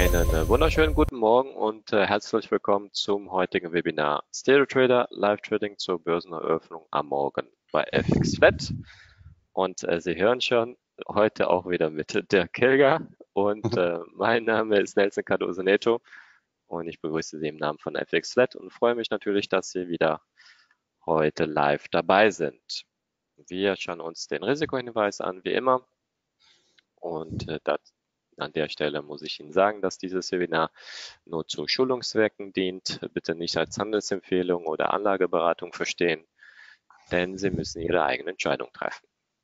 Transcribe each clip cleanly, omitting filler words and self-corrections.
Einen wunderschönen guten Morgen und herzlich willkommen zum heutigen Webinar Stereo Trader Live Trading zur Börseneröffnung am Morgen bei FX-Flat. Und Sie hören schon, heute auch wieder mit Dirk Kilger und mein Name ist Nelson Cardoso Neto und ich begrüße Sie im Namen von FX-Flat und freue mich natürlich, dass Sie wieder heute live dabei sind. Wir schauen uns den Risikohinweis an, wie immer. Und an der Stelle muss ich Ihnen sagen, dass dieses Webinar nur zu Schulungszwecken dient. Bitte nicht als Handelsempfehlung oder Anlageberatung verstehen, denn Sie müssen Ihre eigene Entscheidung treffen.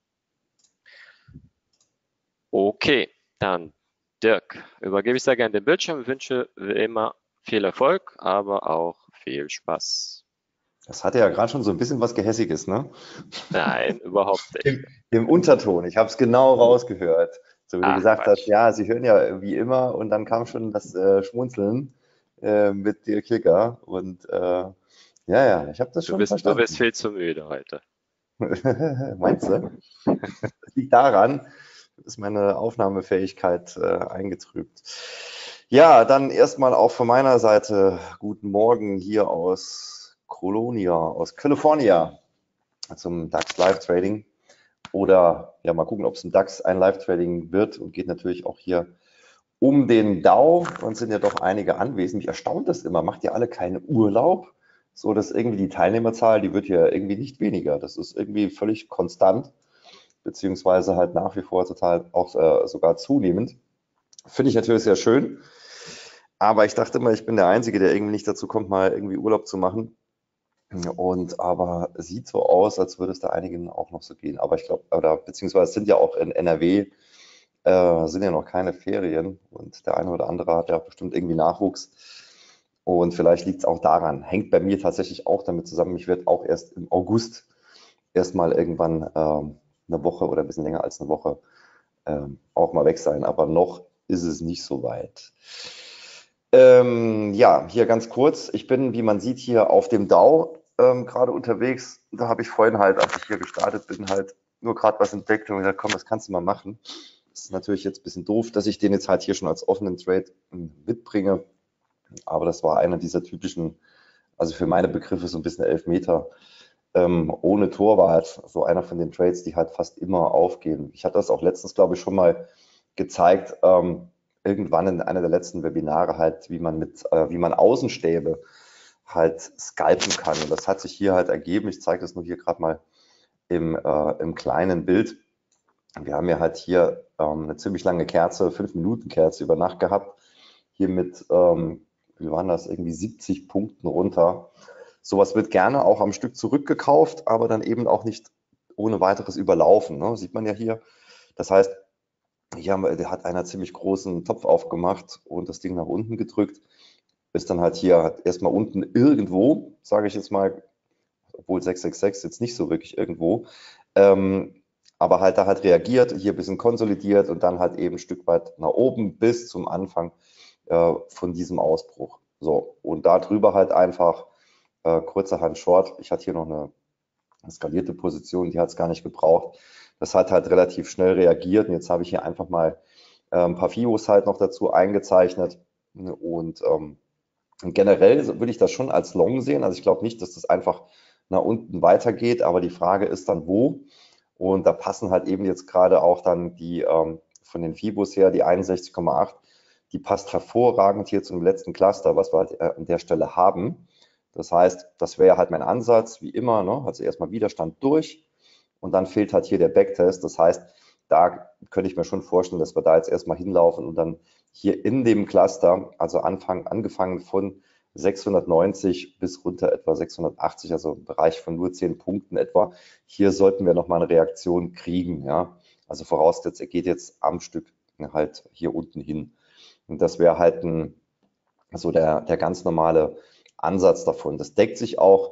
Okay, dann Dirk, übergebe ich sehr gerne den Bildschirm, wünsche wie immer viel Erfolg, aber auch viel Spaß. Das hatte ja gerade schon so ein bisschen was Gehässiges, ne? Nein, überhaupt nicht. Im Unterton, ich habe es genau rausgehört. So wie du Ach, gesagt hast, Quatsch. ja, Sie hören ja wie immer und dann kam schon das Schmunzeln mit dir Klicker und ja, ich habe das Du schon bist verstanden. viel zu müde heute. Meinst du? Das liegt daran, dass meine Aufnahmefähigkeit eingetrübt. Ja, dann erstmal auch von meiner Seite guten Morgen hier aus Colonia, aus California zum DAX Live Trading. Oder ja, mal gucken, ob es ein DAX ein Live Trading wird und geht natürlich auch hier um den Dow und sind ja doch einige anwesend. Mich erstaunt das immer, macht ihr alle keinen Urlaub? So, dass irgendwie die Teilnehmerzahl, die wird ja irgendwie nicht weniger. Das ist irgendwie völlig konstant, beziehungsweise halt nach wie vor total auch sogar zunehmend. Finde ich natürlich sehr schön. Aber ich dachte immer, ich bin der Einzige, der irgendwie nicht dazu kommt, mal irgendwie Urlaub zu machen. Und aber sieht so aus, als würde es da einigen auch noch so gehen. Aber ich glaube, oder beziehungsweise es sind ja auch in NRW, sind ja noch keine Ferien und der eine oder andere hat ja bestimmt irgendwie Nachwuchs. Und vielleicht liegt es auch daran, hängt bei mir tatsächlich auch damit zusammen. Ich werde auch erst im August erstmal irgendwann eine Woche oder ein bisschen länger als eine Woche auch mal weg sein. Aber noch ist es nicht so weit. Ja, hier ganz kurz. Ich bin, wie man sieht, hier auf dem Dow gerade unterwegs. Da habe ich vorhin halt, als ich hier gestartet bin, halt nur gerade was entdeckt und gesagt, komm, das kannst du mal machen. Das ist natürlich jetzt ein bisschen doof, dass ich den jetzt halt hier schon als offenen Trade mitbringe. Aber das war einer dieser typischen, also für meine Begriffe so ein bisschen Elfmeter ohne Torwart. So einer von den Trades, die halt fast immer aufgehen. Ich hatte das auch letztens, glaube ich, schon mal gezeigt, irgendwann in einer der letzten Webinare halt, wie man Außenstäbe halt scalpen kann. Und das hat sich hier halt ergeben. Ich zeige das nur hier gerade mal im kleinen Bild. Wir haben ja halt hier eine ziemlich lange Kerze, 5-Minuten-Kerze über Nacht gehabt. Hier mit, wie waren das, irgendwie 70 Punkten runter. Sowas wird gerne auch am Stück zurückgekauft, aber dann eben auch nicht ohne weiteres überlaufen. Ne? Sieht man ja hier. Das heißt, hier hat einer ziemlich großen Topf aufgemacht und das Ding nach unten gedrückt. Ist dann halt hier erstmal unten irgendwo, sage ich jetzt mal, obwohl 666 jetzt nicht so wirklich irgendwo, aber halt da halt reagiert, hier ein bisschen konsolidiert und dann halt eben ein Stück weit nach oben bis zum Anfang von diesem Ausbruch. So, und da drüber halt einfach kurzerhand Short. Ich hatte hier noch eine skalierte Position, die hat es gar nicht gebraucht. Das hat halt relativ schnell reagiert und jetzt habe ich hier einfach mal ein paar FIBOs halt noch dazu eingezeichnet und generell würde ich das schon als Long sehen. Also ich glaube nicht, dass das einfach nach unten weitergeht, aber die Frage ist dann wo. Und da passen halt eben jetzt gerade auch dann die von den FIBOs her, die 61,8, die passt hervorragend hier zum letzten Cluster, was wir halt an der Stelle haben. Das heißt, das wäre halt mein Ansatz, wie immer, ne? Also erstmal Widerstand durch und dann fehlt halt hier der Backtest. Das heißt, da könnte ich mir schon vorstellen, dass wir da jetzt erstmal hinlaufen und dann hier in dem Cluster, also angefangen von 690 bis runter etwa 680, also im Bereich von nur 10 Punkten etwa. Hier sollten wir nochmal eine Reaktion kriegen. Ja? Also vorausgesetzt, er geht jetzt am Stück halt hier unten hin. Und das wäre halt so der ganz normale Ansatz davon. Das deckt sich auch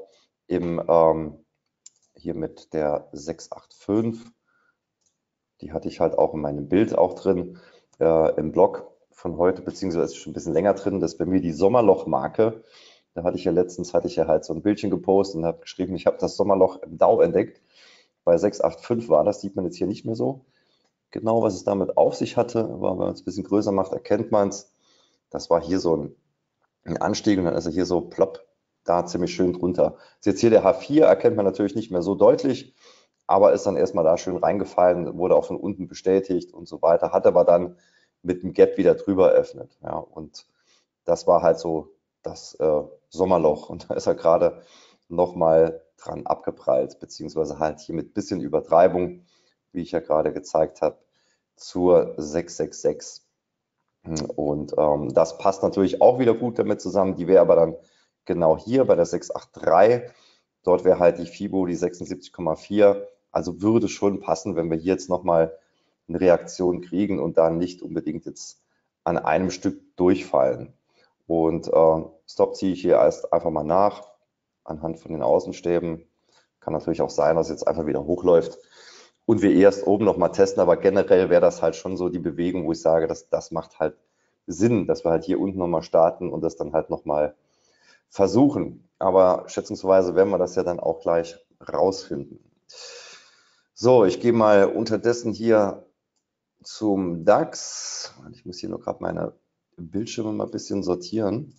hier mit der 685. Die hatte ich halt auch in meinem Bild auch drin, im Blog von heute, beziehungsweise ist schon ein bisschen länger drin. Das ist bei mir die Sommerloch-Marke. Da hatte ich ja halt so ein Bildchen gepostet und habe geschrieben, ich habe das Sommerloch im Dow entdeckt. Bei 685 war das, sieht man jetzt hier nicht mehr so genau, was es damit auf sich hatte. Aber wenn man es ein bisschen größer macht, erkennt man es. Das war hier so ein Anstieg und dann ist er hier so plopp, da ziemlich schön drunter. Ist jetzt hier der H4, erkennt man natürlich nicht mehr so deutlich, aber ist dann erstmal da schön reingefallen, wurde auch von unten bestätigt und so weiter, hat aber dann mit dem Gap wieder drüber eröffnet. Ja, und das war halt so das Sommerloch und da ist er gerade nochmal dran abgeprallt, beziehungsweise halt hier mit bisschen Übertreibung, wie ich ja gerade gezeigt habe, zur 666. Und das passt natürlich auch wieder gut damit zusammen. Die wäre aber dann genau hier bei der 683. Dort wäre halt die FIBO die 76,4. Also würde schon passen, wenn wir hier jetzt nochmal eine Reaktion kriegen und dann nicht unbedingt jetzt an einem Stück durchfallen. Und Stop ziehe ich hier erst einfach mal nach anhand von den Außenstäben. Kann natürlich auch sein, dass jetzt einfach wieder hochläuft und wir erst oben nochmal testen, aber generell wäre das halt schon so die Bewegung, wo ich sage, das macht halt Sinn, dass wir halt hier unten nochmal starten und das dann halt nochmal versuchen. Aber schätzungsweise werden wir das ja dann auch gleich rausfinden. So, ich gehe mal unterdessen hier zum DAX. Ich muss hier nur gerade meine Bildschirme mal ein bisschen sortieren.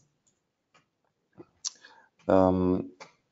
Und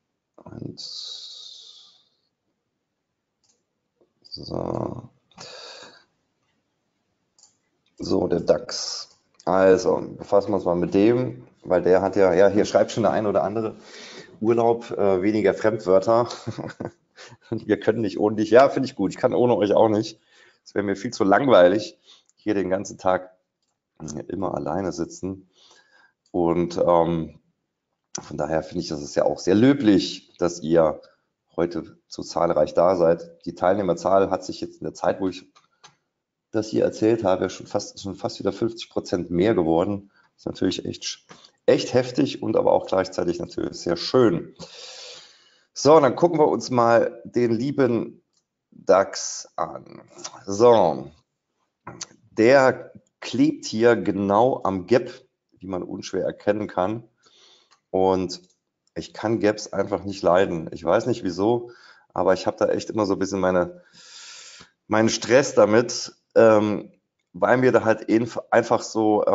so, der DAX. Also, befassen wir uns mal mit dem, weil der hat ja, hier schreibt schon der ein oder andere, Urlaub, weniger Fremdwörter. Wir können nicht ohne dich. Ja, finde ich gut. Ich kann ohne euch auch nicht. Es wäre mir viel zu langweilig, hier den ganzen Tag immer alleine sitzen. Und von daher finde ich, das ist ja auch sehr löblich, dass ihr heute so zahlreich da seid. Die Teilnehmerzahl hat sich jetzt in der Zeit, wo ich das hier erzählt habe, schon fast wieder 50% mehr geworden. Das ist natürlich echt heftig und aber auch gleichzeitig natürlich sehr schön. So, dann gucken wir uns mal den lieben DAX an. So, der klebt hier genau am Gap, wie man unschwer erkennen kann. Und ich kann Gaps einfach nicht leiden. Ich weiß nicht wieso, aber ich habe da echt immer so ein bisschen meinen Stress damit, weil mir da halt einfach so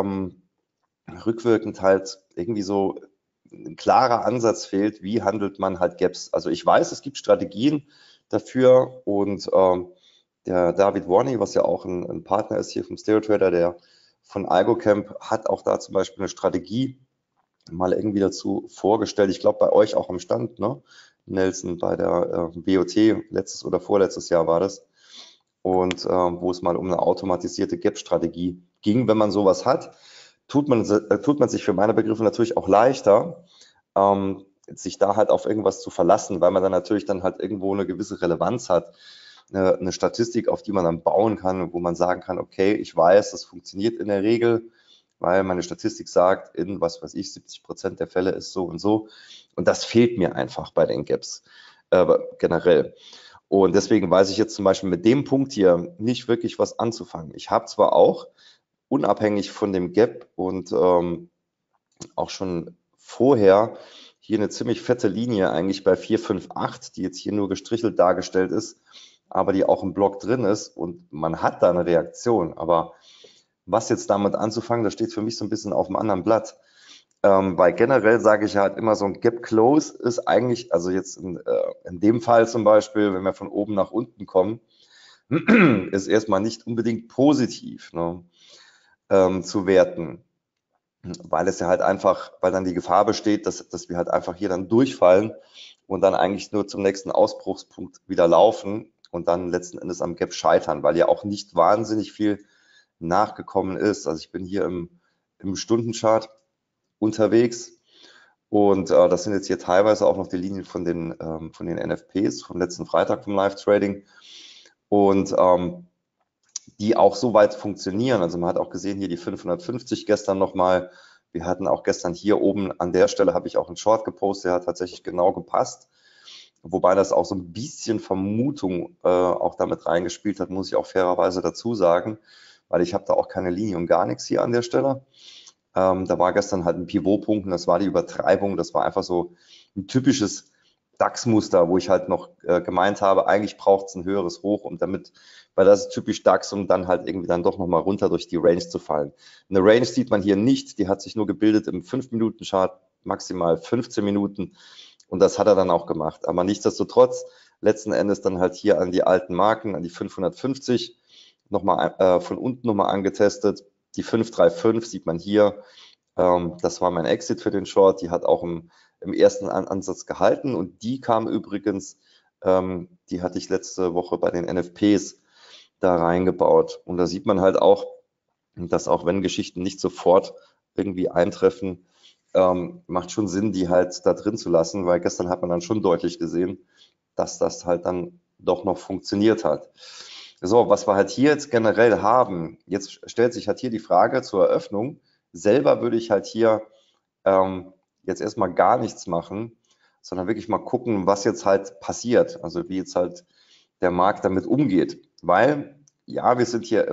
rückwirkend halt irgendwie so ein klarer Ansatz fehlt, wie handelt man halt Gaps. Also ich weiß, es gibt Strategien dafür und der David Warney, was ja auch ein Partner ist hier vom Stereo Trader, der von AlgoCamp, hat auch da zum Beispiel eine Strategie mal irgendwie dazu vorgestellt. Ich glaube bei euch auch am Stand, ne? Nelson, bei der BOT, letztes oder vorletztes Jahr war das. Und wo es mal um eine automatisierte Gap-Strategie ging. Wenn man sowas hat, tut man sich für meine Begriffe natürlich auch leichter, sich da halt auf irgendwas zu verlassen, weil man dann natürlich dann halt irgendwo eine gewisse Relevanz hat, eine Statistik, auf die man dann bauen kann, wo man sagen kann, okay, ich weiß, das funktioniert in der Regel, weil meine Statistik sagt, in was weiß ich, 70% der Fälle ist so und so. Und das fehlt mir einfach bei den Gaps generell. Und deswegen weiß ich jetzt zum Beispiel mit dem Punkt hier nicht wirklich was anzufangen. Ich habe zwar auch unabhängig von dem Gap und auch schon vorher hier eine ziemlich fette Linie eigentlich bei 458, die jetzt hier nur gestrichelt dargestellt ist, aber die auch im Block drin ist und man hat da eine Reaktion. Aber was jetzt damit anzufangen, das steht für mich so ein bisschen auf dem anderen Blatt. Weil generell sage ich halt immer, so ein Gap Close ist eigentlich, also jetzt in dem Fall zum Beispiel, wenn wir von oben nach unten kommen, ist erstmal nicht unbedingt positiv, ne, zu werten, weil es ja halt einfach, weil dann die Gefahr besteht, dass wir halt einfach hier dann durchfallen und dann eigentlich nur zum nächsten Ausbruchspunkt wieder laufen und dann letzten Endes am Gap scheitern, weil ja auch nicht wahnsinnig viel nachgekommen ist. Also ich bin hier im Stundenchart unterwegs und das sind jetzt hier teilweise auch noch die Linien von den NFPs vom letzten Freitag vom Live-Trading und die auch so weit funktionieren. Also man hat auch gesehen, hier die 550 gestern nochmal. Wir hatten auch gestern hier oben an der Stelle, habe ich auch einen Short gepostet, der hat tatsächlich genau gepasst. Wobei das auch so ein bisschen Vermutung auch damit reingespielt hat, muss ich auch fairerweise dazu sagen, weil ich habe da auch keine Linie und gar nichts hier an der Stelle. Da war gestern halt ein Pivotpunkt und das war die Übertreibung. Das war einfach so ein typisches DAX-Muster, wo ich halt noch gemeint habe, eigentlich braucht es ein höheres Hoch, weil das ist typisch DAX, um dann halt irgendwie dann doch nochmal runter durch die Range zu fallen. Eine Range sieht man hier nicht, die hat sich nur gebildet im 5-Minuten-Chart, maximal 15 Minuten, und das hat er dann auch gemacht. Aber nichtsdestotrotz, letzten Endes dann halt hier an die alten Marken, an die 550, nochmal von unten nochmal angetestet. Die 535 sieht man hier, das war mein Exit für den Short, die hat auch im ersten Ansatz gehalten, und die kam übrigens, die hatte ich letzte Woche bei den NFPs da reingebaut, und da sieht man halt auch, dass auch wenn Geschichten nicht sofort irgendwie eintreffen, macht schon Sinn, die halt da drin zu lassen, weil gestern hat man dann schon deutlich gesehen, dass das halt dann doch noch funktioniert hat. So, was wir halt hier jetzt generell haben, jetzt stellt sich halt hier die Frage zur Eröffnung. Selber würde ich halt hier jetzt erstmal gar nichts machen, sondern wirklich mal gucken, was jetzt halt passiert, also wie jetzt halt der Markt damit umgeht. Weil, ja, wir sind hier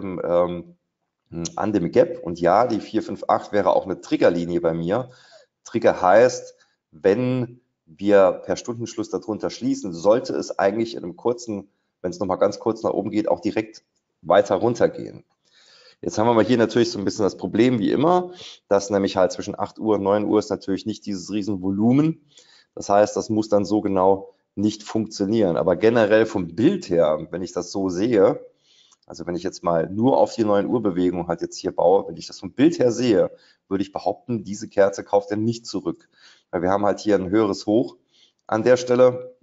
an dem Gap, und ja, die 458 wäre auch eine Triggerlinie bei mir. Trigger heißt, wenn wir per Stundenschluss darunter schließen, sollte es eigentlich in einem kurzen, wenn es nochmal ganz kurz nach oben geht, auch direkt weiter runtergehen. Jetzt haben wir mal hier natürlich so ein bisschen das Problem wie immer, dass nämlich halt zwischen 8 Uhr und 9 Uhr ist natürlich nicht dieses Riesenvolumen. Das heißt, das muss dann so genau nicht funktionieren. Aber generell vom Bild her, wenn ich das so sehe, also wenn ich jetzt mal nur auf die 9 Uhr Bewegung halt jetzt hier baue, wenn ich das vom Bild her sehe, würde ich behaupten, diese Kerze kauft er nicht zurück. Weil wir haben halt hier ein höheres Hoch an der Stelle.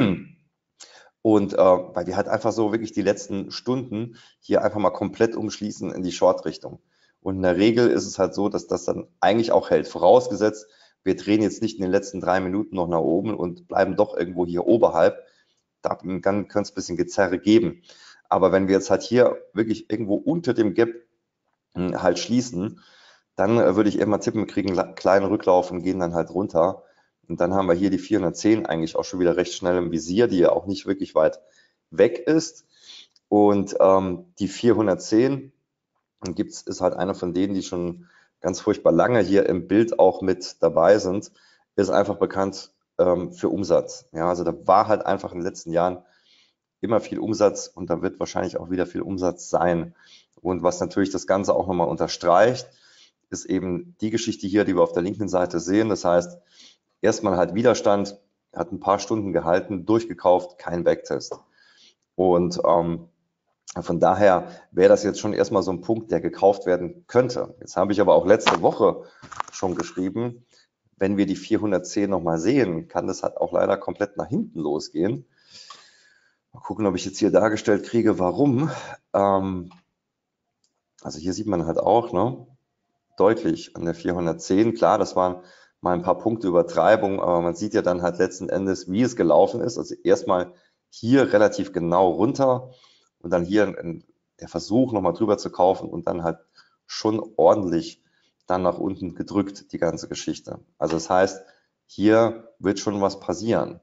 Und weil wir halt einfach so wirklich die letzten Stunden hier einfach mal komplett umschließen in die Short-Richtung. Und in der Regel ist es halt so, dass das dann eigentlich auch hält. Vorausgesetzt, wir drehen jetzt nicht in den letzten 3 Minuten noch nach oben und bleiben doch irgendwo hier oberhalb. Dann könnte es ein bisschen Gezerre geben. Aber wenn wir jetzt halt hier wirklich irgendwo unter dem Gap halt schließen, dann würde ich immer tippen, kriegen einen kleinen Rücklauf und gehen dann halt runter. Und dann haben wir hier die 410 eigentlich auch schon wieder recht schnell im Visier, die ja auch nicht wirklich weit weg ist. Und die 410 ist halt einer von denen, die schon ganz furchtbar lange hier im Bild auch mit dabei sind, ist einfach bekannt für Umsatz. Ja, also da war halt einfach in den letzten Jahren immer viel Umsatz, und da wird wahrscheinlich auch wieder viel Umsatz sein. Und was natürlich das Ganze auch nochmal unterstreicht, ist eben die Geschichte hier, die wir auf der linken Seite sehen. Das heißt, erstmal halt Widerstand, hat ein paar Stunden gehalten, durchgekauft, kein Backtest. Und von daher wäre das jetzt schon erstmal so ein Punkt, der gekauft werden könnte. Jetzt habe ich aber auch letzte Woche schon geschrieben, wenn wir die 410 nochmal sehen, kann das halt auch leider komplett nach hinten losgehen. Mal gucken, ob ich jetzt hier dargestellt kriege, warum. Also hier sieht man halt auch, ne, deutlich an der 410. Klar, das waren mal ein paar Punkte Übertreibung, aber man sieht ja dann halt letzten Endes, wie es gelaufen ist. Also erstmal hier relativ genau runter und dann hier der Versuch, nochmal drüber zu kaufen und dann halt schon ordentlich dann nach unten gedrückt, die ganze Geschichte. Also das heißt, hier wird schon was passieren.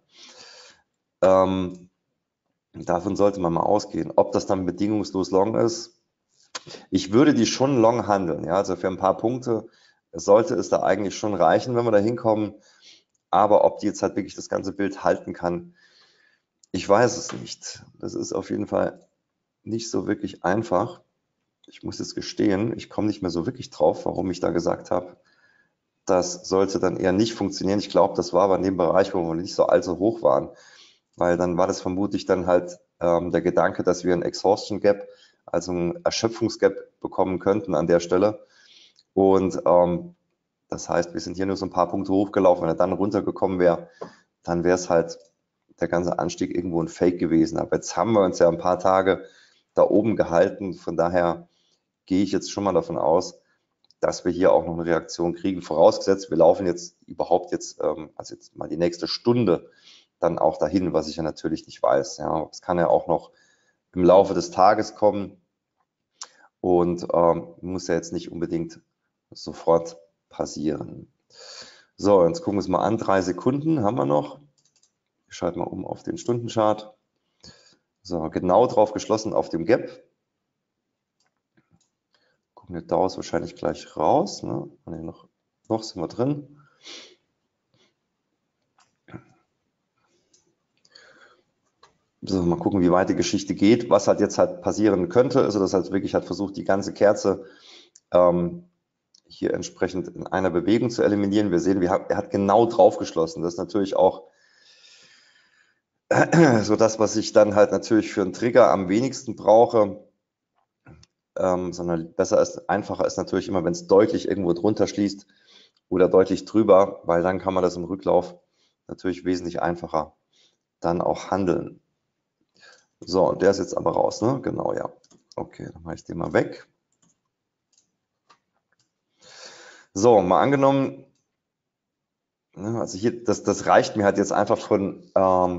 Davon sollte man mal ausgehen. Ob das dann bedingungslos long ist, ich würde die schon long handeln. Ja, also für ein paar Punkte sollte es da eigentlich schon reichen, wenn wir da hinkommen. Aber ob die jetzt halt wirklich das ganze Bild halten kann, ich weiß es nicht. Das ist auf jeden Fall nicht so wirklich einfach. Ich muss es gestehen, ich komme nicht mehr so wirklich drauf, warum ich da gesagt habe, das sollte dann eher nicht funktionieren. Ich glaube, das war aber in dem Bereich, wo wir nicht so allzu hoch waren, weil dann war das vermutlich dann halt der Gedanke, dass wir ein Exhaustion Gap, also ein Erschöpfungsgap bekommen könnten an der Stelle. Und das heißt, wir sind hier nur so ein paar Punkte hochgelaufen. Wenn er dann runtergekommen wäre, dann wäre es halt der ganze Anstieg irgendwo ein Fake gewesen. Aber jetzt haben wir uns ja ein paar Tage da oben gehalten. Von daher gehe ich jetzt schon mal davon aus, dass wir hier auch noch eine Reaktion kriegen. Vorausgesetzt, wir laufen jetzt überhaupt jetzt, also jetzt mal die nächste Stunde dann auch dahin, was ich ja natürlich nicht weiß. Ja, es kann ja auch noch im Laufe des Tages kommen und muss ja jetzt nicht unbedingt sofort passieren. So, jetzt gucken wir uns mal an. 3 Sekunden haben wir noch. Ich schalte mal um auf den Stundenchart. So, genau drauf geschlossen auf dem Gap. Gucken wir Dow ist wahrscheinlich gleich raus. Ne? Nee, noch sind wir drin. So, mal gucken, wie weit die Geschichte geht. Was halt jetzt halt passieren könnte, ist, dass halt wirklich halt versucht, die ganze Kerze hier entsprechend in einer Bewegung zu eliminieren. Wir sehen, er hat genau drauf geschlossen. Das ist natürlich auch so das, was ich dann halt natürlich für einen Trigger am wenigsten brauche. Sondern einfacher ist natürlich immer, wenn es deutlich irgendwo drunter schließt oder deutlich drüber, weil dann kann man das im Rücklauf natürlich wesentlich einfacher dann auch handeln. So, und der ist jetzt aber raus, ne? Genau, ja. Okay, dann mache ich den mal weg. So, mal angenommen, also hier, das reicht mir halt jetzt einfach von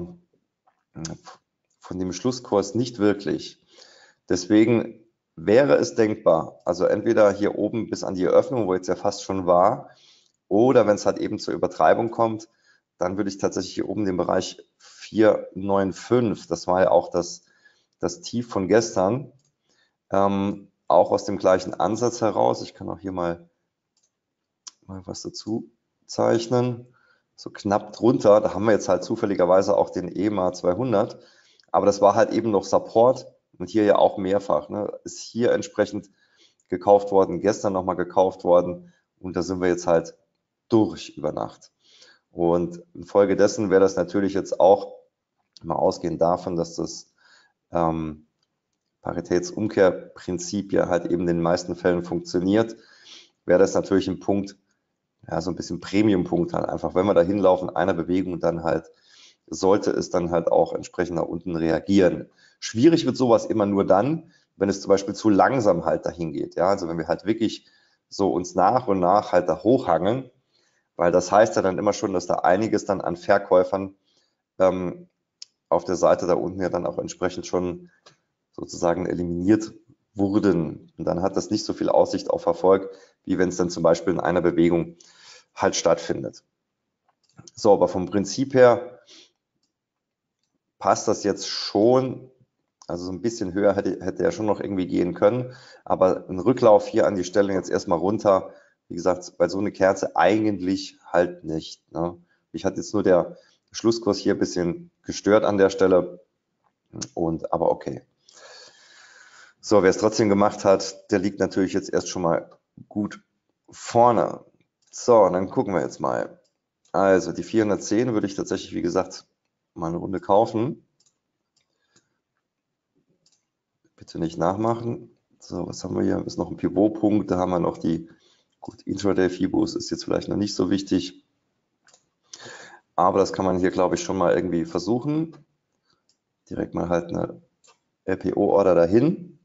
dem Schlusskurs nicht wirklich. Deswegen wäre es denkbar, also entweder hier oben bis an die Eröffnung, wo jetzt ja fast schon war, oder wenn es halt eben zur Übertreibung kommt, dann würde ich tatsächlich hier oben den Bereich 495, das war ja auch das Tief von gestern, auch aus dem gleichen Ansatz heraus. Ich kann auch hier mal was dazu zeichnen. So knapp drunter, da haben wir jetzt halt zufälligerweise auch den EMA 200, aber das war halt eben noch Support und hier ja auch mehrfach. Ne? Ist hier entsprechend gekauft worden, gestern nochmal gekauft worden und da sind wir jetzt halt durch über Nacht. Und infolgedessen wäre das natürlich jetzt auch, mal ausgehend davon, dass das Paritätsumkehrprinzip ja halt eben in den meisten Fällen funktioniert, wäre das natürlich ein Punkt, ja, so ein bisschen Premium-Punkt halt einfach, wenn wir da hinlaufen, einer Bewegung, dann halt, sollte es dann halt auch entsprechend nach unten reagieren. Schwierig wird sowas immer nur dann, wenn es zum Beispiel zu langsam halt dahin geht. Ja, also wenn wir halt wirklich so uns nach und nach halt da hochhangeln, weil das heißt ja dann immer schon, dass da einiges dann an Verkäufern auf der Seite da unten ja dann auch entsprechend schon sozusagen eliminiert wurden. Und dann hat das nicht so viel Aussicht auf Erfolg, wie wenn es dann zum Beispiel in einer Bewegung halt stattfindet. So, aber vom Prinzip her passt das jetzt schon. Also so ein bisschen höher hätte er schon noch irgendwie gehen können. Aber ein Rücklauf hier an die Stelle jetzt erstmal runter. Wie gesagt, bei so einer Kerze eigentlich halt nicht. Ne? Mich hat jetzt nur der Schlusskurs hier ein bisschen gestört an der Stelle. Aber okay. So, wer es trotzdem gemacht hat, der liegt natürlich jetzt erst schon mal gut vorne. So, dann gucken wir jetzt mal. Also die 410 würde ich tatsächlich, wie gesagt, mal eine Runde kaufen. Bitte nicht nachmachen. So, was haben wir hier? Ist noch ein Pivotpunkt. Da haben wir noch die, gut, Intraday-Fibos ist jetzt vielleicht noch nicht so wichtig. Aber das kann man hier, glaube ich, schon mal irgendwie versuchen. Direkt mal halt eine LPO-Order dahin.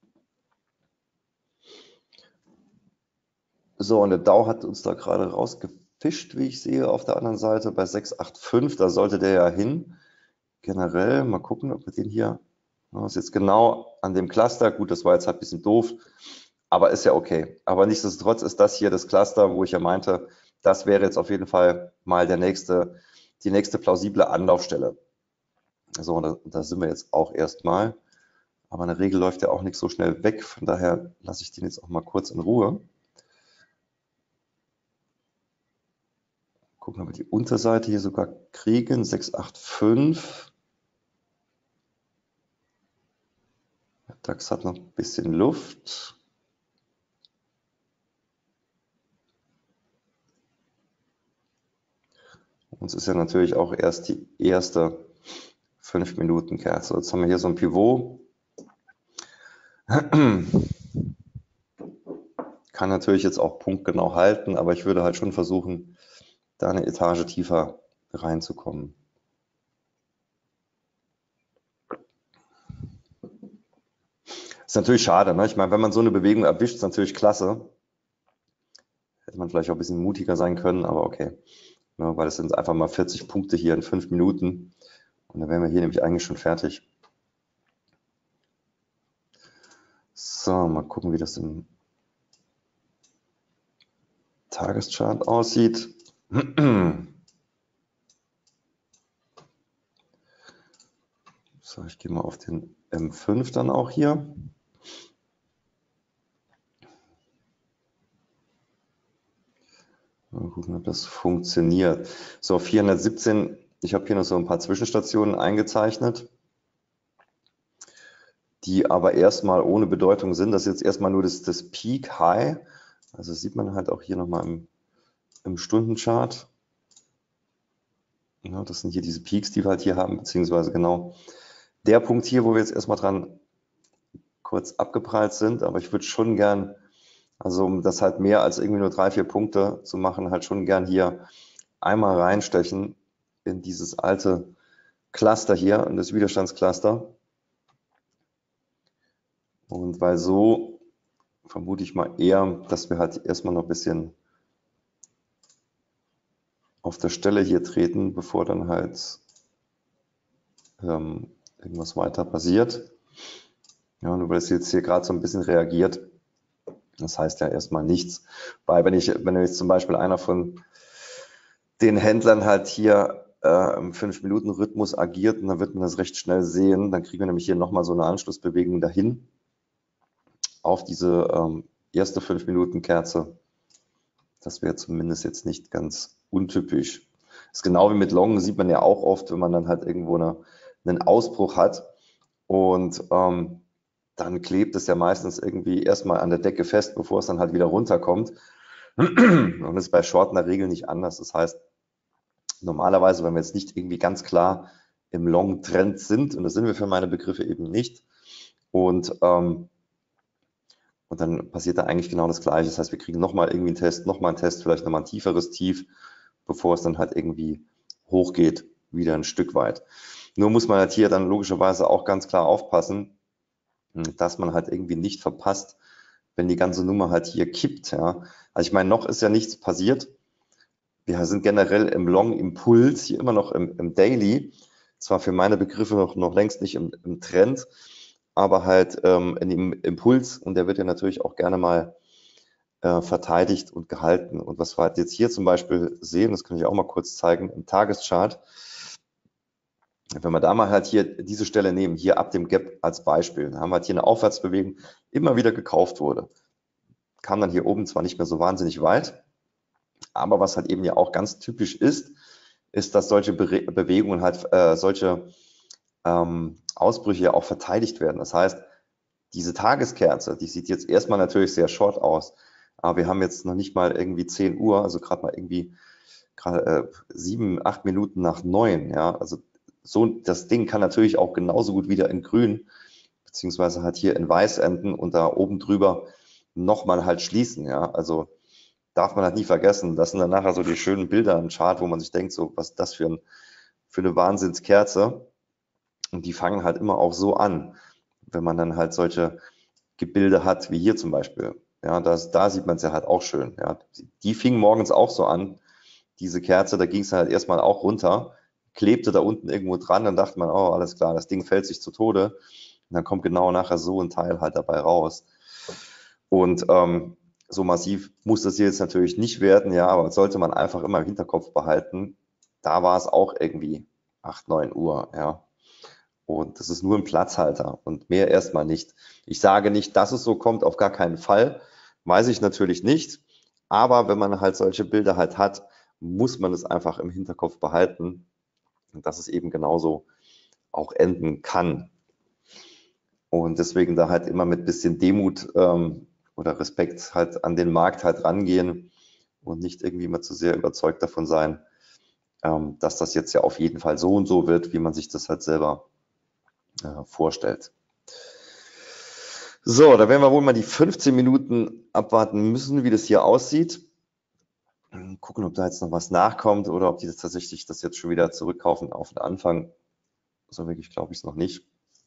So, und der Dow hat uns da gerade rausgefischt, wie ich sehe, auf der anderen Seite bei 685. Da sollte der ja hin. Generell, mal gucken, ob wir den hier, das ist jetzt genau an dem Cluster. Gut, das war jetzt halt ein bisschen doof, aber ist ja okay. Aber nichtsdestotrotz ist das hier das Cluster, wo ich ja meinte, das wäre jetzt auf jeden Fall mal die nächste plausible Anlaufstelle. So, da sind wir jetzt auch erstmal. Aber in der Regel läuft ja auch nichts so schnell weg. Von daher lasse ich den jetzt auch mal kurz in Ruhe. Gucken, ob wir die Unterseite hier sogar kriegen. 685. Der DAX hat noch ein bisschen Luft. Uns ist ja natürlich auch erst die erste 5-Minuten-Kerze. Jetzt haben wir hier so ein Pivot. Kann natürlich jetzt auch punktgenau halten, aber ich würde halt schon versuchen, da eine Etage tiefer reinzukommen. Ist natürlich schade, ne? Ich meine, wenn man so eine Bewegung erwischt, ist natürlich klasse. Hätte man vielleicht auch ein bisschen mutiger sein können, aber okay. Ja, weil es sind einfach mal 40 Punkte hier in 5 Minuten. Und dann wären wir hier nämlich eigentlich schon fertig. So, mal gucken, wie das im Tageschart aussieht. So, ich gehe mal auf den M5 dann auch hier. Mal gucken, ob das funktioniert. So, 417, ich habe hier noch so ein paar Zwischenstationen eingezeichnet. die aber erstmal ohne Bedeutung sind. Das ist jetzt erstmal nur das Peak High. Also das sieht man halt auch hier nochmal im Stundenchart. Ja, das sind hier diese Peaks, die wir halt hier haben, beziehungsweise genau der Punkt hier, wo wir jetzt erstmal dran kurz abgeprallt sind. Aber ich würde schon gern, also um das halt mehr als irgendwie nur 3, 4 Punkte zu machen, halt schon gern hier einmal reinstechen in dieses alte Cluster hier, in das Widerstandscluster. Und weil so vermute ich mal eher, dass wir halt erstmal noch ein bisschen auf der Stelle hier treten, bevor dann halt irgendwas weiter passiert. Ja, nur weil es jetzt hier gerade so ein bisschen reagiert, das heißt ja erstmal nichts. Weil wenn jetzt zum Beispiel einer von den Händlern halt hier im 5-Minuten-Rhythmus agiert, und dann wird man das recht schnell sehen, dann kriegen wir nämlich hier nochmal so eine Anschlussbewegung dahin auf diese erste 5-Minuten-Kerze. Das wäre zumindest jetzt nicht ganz untypisch. Das ist genau wie mit Long, sieht man ja auch oft, wenn man dann halt irgendwo einen Ausbruch hat und dann klebt es ja meistens irgendwie erstmal an der Decke fest, bevor es dann halt wieder runterkommt. Und das ist bei Short in der Regel nicht anders. Das heißt, normalerweise, wenn wir jetzt nicht irgendwie ganz klar im Long-Trend sind, und das sind wir für meine Begriffe eben nicht, und dann passiert da eigentlich genau das Gleiche. Das heißt, wir kriegen nochmal irgendwie einen Test, nochmal einen Test, vielleicht nochmal ein tieferes Tief, bevor es dann halt irgendwie hochgeht, wieder ein Stück weit. Nur muss man halt hier dann logischerweise auch ganz klar aufpassen, dass man halt irgendwie nicht verpasst, wenn die ganze Nummer halt hier kippt. Ja. Also ich meine, noch ist ja nichts passiert. Wir sind generell im Long-Impuls, hier immer noch im Daily, zwar für meine Begriffe noch längst nicht im Trend, aber halt in dem Impuls, und der wird ja natürlich auch gerne mal verteidigt und gehalten. Und was wir halt jetzt hier zum Beispiel sehen, das kann ich auch mal kurz zeigen, im Tageschart, wenn wir da mal halt hier diese Stelle nehmen, hier ab dem Gap als Beispiel, dann haben wir halt hier eine Aufwärtsbewegung, immer wieder gekauft wurde. Kam dann hier oben zwar nicht mehr so wahnsinnig weit, aber was halt eben ja auch ganz typisch ist, dass solche Bewegungen halt, solche Ausbrüche ja auch verteidigt werden. Das heißt, diese Tageskerze, die sieht jetzt erstmal natürlich sehr short aus, aber wir haben jetzt noch nicht mal irgendwie 10 Uhr, also gerade mal irgendwie 7, 8 Minuten nach 9. Ja, also so, das Ding kann natürlich auch genauso gut wieder in grün, beziehungsweise halt hier in weiß enden und da oben drüber nochmal halt schließen. Ja, also darf man halt nie vergessen. Das sind dann nachher so die schönen Bilder im Chart, wo man sich denkt, so, was ist das für eine Wahnsinnskerze? Und die fangen halt immer auch so an, wenn man dann halt solche Gebilde hat, wie hier zum Beispiel. Ja, da sieht man es ja halt auch schön. Ja, die fingen morgens auch so an, diese Kerze, da ging es halt erstmal auch runter, klebte da unten irgendwo dran, dann dachte man, oh, alles klar, das Ding fällt sich zu Tode. Und dann kommt genau nachher so ein Teil halt dabei raus. Und so massiv muss das hier jetzt natürlich nicht werden, ja, aber sollte man einfach immer im Hinterkopf behalten. Da war es auch irgendwie 8, 9 Uhr, ja. Und das ist nur ein Platzhalter und mehr erstmal nicht. Ich sage nicht, dass es so kommt, auf gar keinen Fall. Weiß ich natürlich nicht. Aber wenn man halt solche Bilder halt hat, muss man es einfach im Hinterkopf behalten, dass es eben genauso auch enden kann. Und deswegen da halt immer mit bisschen Demut oder Respekt halt an den Markt halt rangehen und nicht irgendwie mal zu sehr überzeugt davon sein, dass das jetzt ja auf jeden Fall so und so wird, wie man sich das halt selber vorstellt. So, da werden wir wohl mal die 15 Minuten abwarten müssen, wie das hier aussieht. Gucken, ob da jetzt noch was nachkommt oder ob die das tatsächlich das jetzt schon wieder zurückkaufen auf den Anfang. So wirklich glaube ich es noch nicht.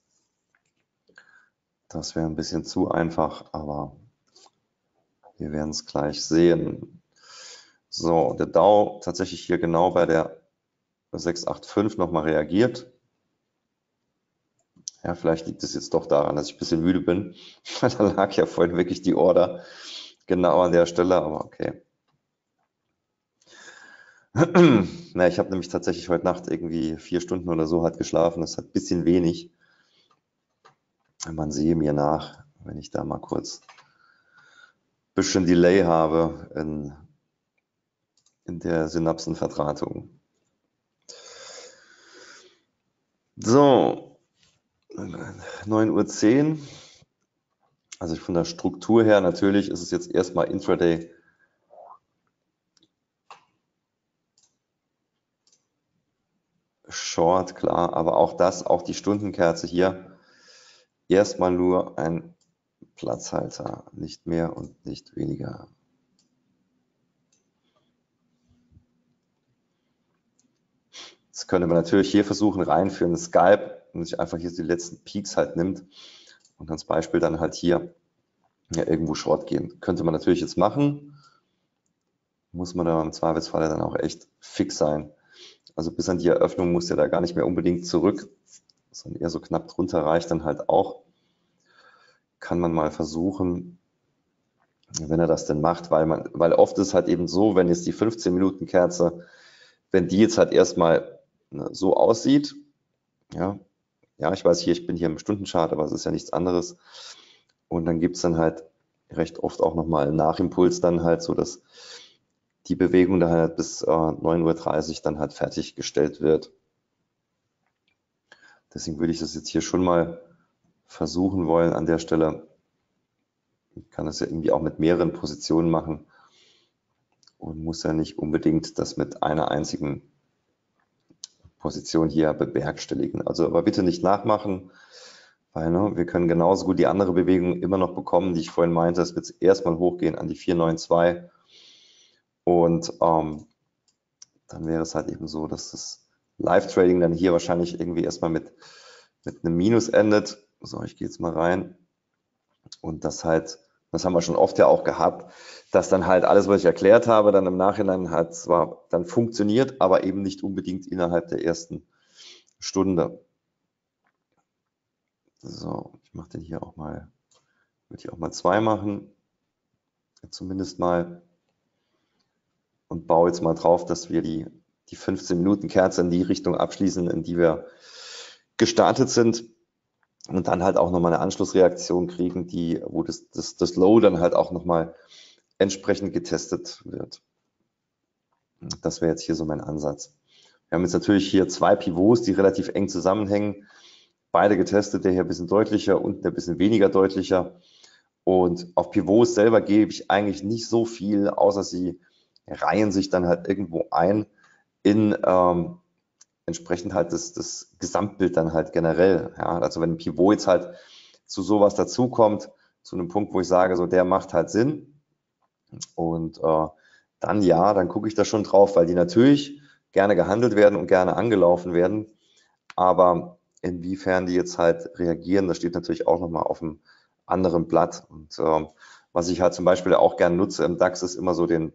Das wäre ein bisschen zu einfach, aber wir werden es gleich sehen. So, der Dow tatsächlich hier genau bei der 685 nochmal reagiert. Ja, vielleicht liegt es jetzt doch daran, dass ich ein bisschen müde bin. Da lag ja vorhin wirklich die Order genau an der Stelle, aber okay. Na, ich habe nämlich tatsächlich heute Nacht irgendwie 4 Stunden oder so halt geschlafen. Das ist halt ein bisschen wenig. Man sehe mir nach, wenn ich da mal kurz ein bisschen Delay habe in der Synapsenverdrahtung. So, 9:10 Uhr. Also von der Struktur her natürlich ist es jetzt erstmal Intraday Short, klar, aber auch das, auch die Stundenkerze hier, erstmal nur ein Platzhalter, nicht mehr und nicht weniger. Das könnte man natürlich hier versuchen, rein für einen Scalp und sich einfach hier die letzten Peaks halt nimmt und als Beispiel dann halt hier ja, irgendwo Short gehen. Könnte man natürlich jetzt machen, muss man aber im Zweifelsfall dann auch echt fix sein. Also bis an die Eröffnung muss ja da gar nicht mehr unbedingt zurück, sondern eher so knapp drunter reicht dann halt auch. Kann man mal versuchen, wenn er das denn macht, weil oft ist halt eben so, wenn jetzt die 15-Minuten-Kerze, wenn die jetzt halt erstmal so aussieht, ja, ich weiß hier, ich bin hier im Stundenchart, aber es ist ja nichts anderes. Und dann gibt es dann halt recht oft auch nochmal einen Nachimpuls dann halt so, dass die Bewegung dann halt bis 9:30 Uhr dann halt fertiggestellt wird. Deswegen würde ich das jetzt hier schon mal versuchen wollen an der Stelle. Ich kann das ja irgendwie auch mit mehreren Positionen machen und muss ja nicht unbedingt das mit einer einzigen Position hier bewerkstelligen. Also aber bitte nicht nachmachen, weil wir können genauso gut die andere Bewegung immer noch bekommen, die ich vorhin meinte. Es wird erstmal hochgehen an die 492 und dann wäre es halt eben so, dass das Live-Trading dann hier wahrscheinlich irgendwie erstmal mit einem Minus endet. So, ich gehe jetzt mal rein und das halt, das haben wir schon oft ja auch gehabt, dass dann halt alles, was ich erklärt habe, dann im Nachhinein halt zwar dann funktioniert, aber eben nicht unbedingt innerhalb der ersten Stunde. So, ich mache den hier auch mal, würde hier auch mal 2 machen, zumindest mal, und baue jetzt mal drauf, dass wir die 15-Minuten-Kerze in die Richtung abschließen, in die wir gestartet sind und dann halt auch nochmal eine Anschlussreaktion kriegen, wo das Low dann halt auch nochmal entsprechend getestet wird. Das wäre jetzt hier so mein Ansatz. Wir haben jetzt natürlich hier 2 Pivots, die relativ eng zusammenhängen. Beide getestet, der hier ein bisschen deutlicher und der ein bisschen weniger deutlicher. Und auf Pivots selber gebe ich eigentlich nicht so viel, außer sie reihen sich dann halt irgendwo ein in entsprechend halt das Gesamtbild dann halt generell. Ja, also wenn ein Pivot jetzt halt zu sowas dazukommt, zu einem Punkt, wo ich sage, so der macht halt Sinn. Und dann ja, dann gucke ich da schon drauf, weil die natürlich gerne gehandelt werden und gerne angelaufen werden. Aber inwiefern die jetzt halt reagieren, das steht natürlich auch nochmal auf einem anderen Blatt. Und was ich halt zum Beispiel auch gerne nutze im DAX, ist immer so den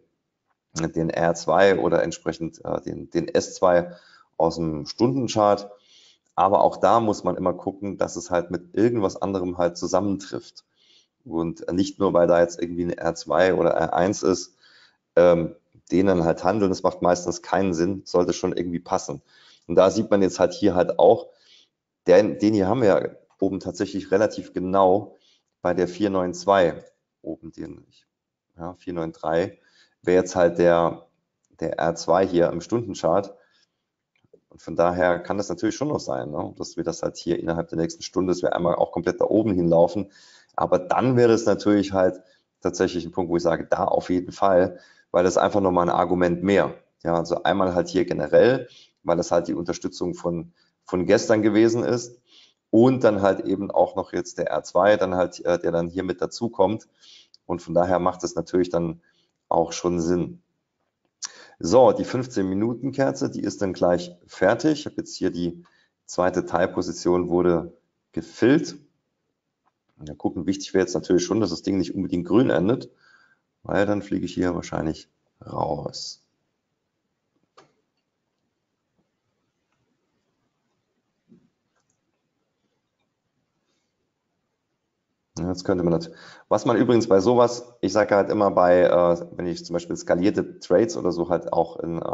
R2 oder entsprechend den S2 aus dem Stundenchart. Aber auch da muss man immer gucken, dass es halt mit irgendwas anderem halt zusammentrifft. Und nicht nur, weil da jetzt irgendwie eine R2 oder R1 ist, den dann halt handeln, das macht meistens keinen Sinn, sollte schon irgendwie passen. Und da sieht man jetzt halt hier halt auch, den hier haben wir ja oben tatsächlich relativ genau bei der 492 oben, ja, 493 wäre jetzt halt der R2 hier im Stundenchart. Und von daher kann das natürlich schon noch sein, ne, dass wir das halt hier innerhalb der nächsten Stunde, dass wir einmal auch komplett da oben hinlaufen. Aber dann wäre es natürlich halt tatsächlich ein Punkt, wo ich sage, da auf jeden Fall, weil das einfach nochmal ein Argument mehr. Ja, also einmal halt hier generell, weil das halt die Unterstützung von gestern gewesen ist und dann halt eben auch noch jetzt der R2, dann halt, der dann hier mit dazu kommt. Und von daher macht es natürlich dann auch schon Sinn. So, die 15-Minuten-Kerze, die ist dann gleich fertig. Ich habe jetzt hier die zweite Teilposition wurde gefüllt. Ja, gucken, wichtig wäre jetzt natürlich schon, dass das Ding nicht unbedingt grün endet, weil dann fliege ich hier wahrscheinlich raus. Jetzt könnte man das, was man übrigens bei sowas, ich sage halt immer wenn ich zum Beispiel skalierte Trades oder so halt auch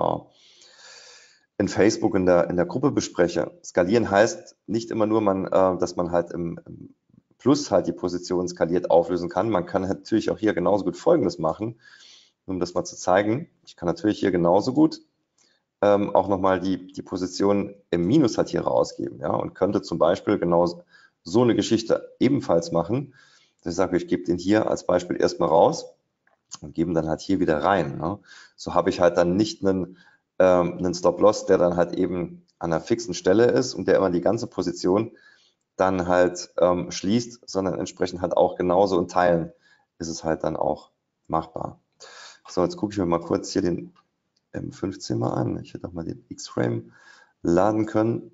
in Facebook in der Gruppe bespreche. Skalieren heißt nicht immer nur, dass man halt im Plus halt die Position skaliert auflösen kann. Man kann natürlich auch hier genauso gut Folgendes machen, um das mal zu zeigen. Ich kann natürlich hier genauso gut auch nochmal die Position im Minus halt hier rausgeben, ja, und könnte zum Beispiel genauso so eine Geschichte ebenfalls machen, dass ich sage, ich gebe den hier als Beispiel erstmal raus und gebe ihn dann halt hier wieder rein. Ne? So habe ich halt dann nicht einen Stop-Loss, der dann halt eben an einer fixen Stelle ist und der immer die ganze Position dann halt schließt, sondern entsprechend halt auch genauso in Teilen ist es halt dann auch machbar. So, jetzt gucke ich mir mal kurz hier den M15 mal an. Ich hätte auch mal den X-Frame laden können.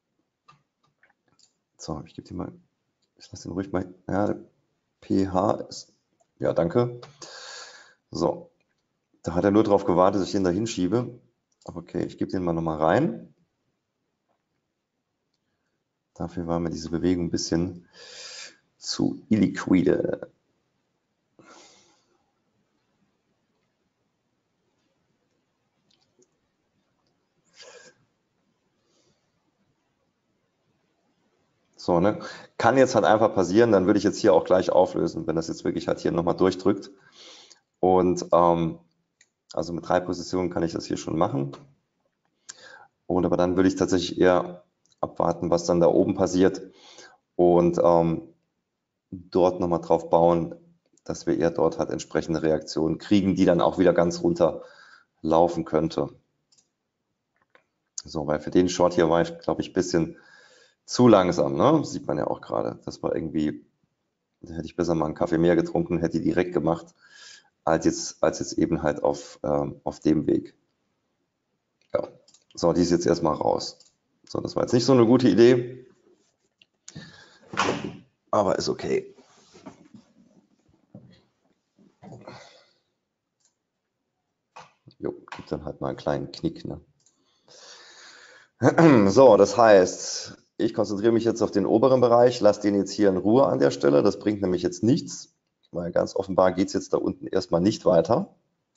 So, ich gebe den mal, ich lasse den ruhig mal, ja, der pH ist, ja, danke. So, da hat er nur darauf gewartet, dass ich den da hinschiebe. Okay, ich gebe den mal nochmal rein. Dafür war mir diese Bewegung ein bisschen zu illiquide. So, ne? Kann jetzt halt einfach passieren, dann würde ich jetzt hier auch gleich auflösen, wenn das jetzt wirklich halt hier nochmal durchdrückt. Und also mit 3 Positionen kann ich das hier schon machen. Und aber dann würde ich tatsächlich eher abwarten, was dann da oben passiert und dort nochmal drauf bauen, dass wir eher dort halt entsprechende Reaktionen kriegen, die dann auch wieder ganz runter laufen könnte. So, weil für den Short hier war ich, glaube ich, ein bisschen zu langsam, ne? Sieht man ja auch gerade. Das war irgendwie, da hätte ich besser mal einen Kaffee mehr getrunken, hätte die direkt gemacht, als jetzt eben halt auf dem Weg. Ja. So, die ist jetzt erstmal raus. So, das war jetzt nicht so eine gute Idee, aber ist okay. Jo, gibt dann halt mal einen kleinen Knick, ne? So, das heißt, ich konzentriere mich jetzt auf den oberen Bereich, lasse den jetzt hier in Ruhe an der Stelle. Das bringt nämlich jetzt nichts, weil ganz offenbar geht es jetzt da unten erstmal nicht weiter.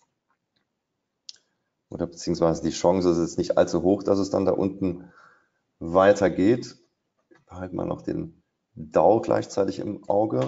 Oder beziehungsweise die Chance ist jetzt nicht allzu hoch, dass es dann da unten weitergeht. Ich behalte mal noch den Dow gleichzeitig im Auge.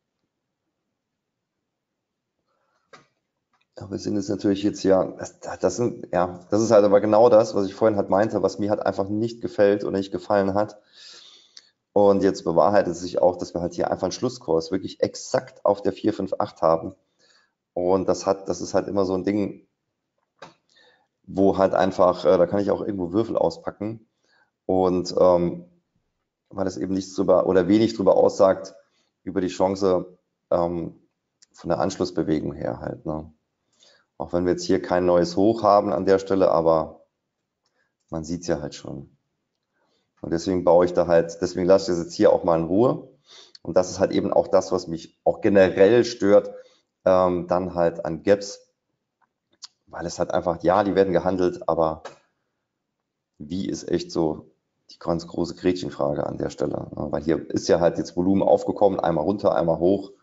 Aber wir sehen jetzt natürlich jetzt ja, das ist halt aber genau das, was ich vorhin halt meinte, was mir halt einfach nicht gefällt oder nicht gefallen hat. Und jetzt bewahrheitet es sich auch, dass wir halt hier einfach einen Schlusskurs wirklich exakt auf der 458 haben. Und das ist halt immer so ein Ding, wo halt einfach, da kann ich auch irgendwo Würfel auspacken. Und weil es eben nichts drüber oder wenig drüber aussagt, über die Chance von der Anschlussbewegung her halt. Ne? Auch wenn wir jetzt hier kein neues Hoch haben an der Stelle, aber man sieht es ja halt schon. Und deswegen deswegen lasse ich das jetzt hier auch mal in Ruhe. Und das ist halt eben auch das, was mich auch generell stört, dann halt an Gaps, weil es halt einfach, ja, die werden gehandelt, aber wie ist echt so die ganz große Gretchenfrage an der Stelle. Weil hier ist ja halt jetzt Volumen aufgekommen, einmal runter, einmal hoch.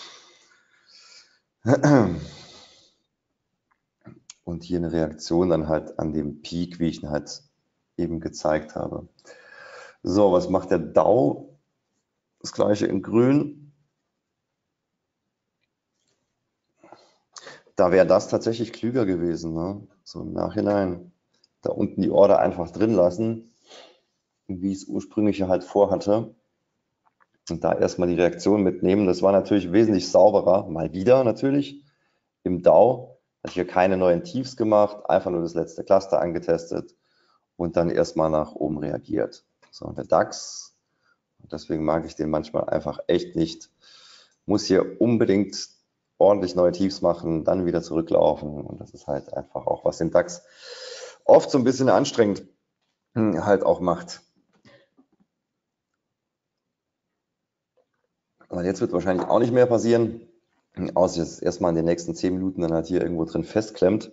Und hier eine Reaktion dann halt an dem Peak, wie ich ihn halt eben gezeigt habe. So, was macht der Dow? Das gleiche in grün. Da wäre das tatsächlich klüger gewesen. Ne? So im Nachhinein da unten die Order einfach drin lassen, wie ich es ursprünglich halt vorhatte. Und da erstmal die Reaktion mitnehmen. Das war natürlich wesentlich sauberer, mal wieder natürlich, im Dow. Hat hier keine neuen Tiefs gemacht, einfach nur das letzte Cluster angetestet und dann erstmal nach oben reagiert. So, und der DAX, deswegen mag ich den manchmal einfach echt nicht, muss hier unbedingt ordentlich neue Tiefs machen, dann wieder zurücklaufen. Und das ist halt einfach auch, was den DAX oft so ein bisschen anstrengend halt auch macht. Aber jetzt wird wahrscheinlich auch nicht mehr passieren, außer dass es erstmal in den nächsten 10 Minuten dann halt hier irgendwo drin festklemmt.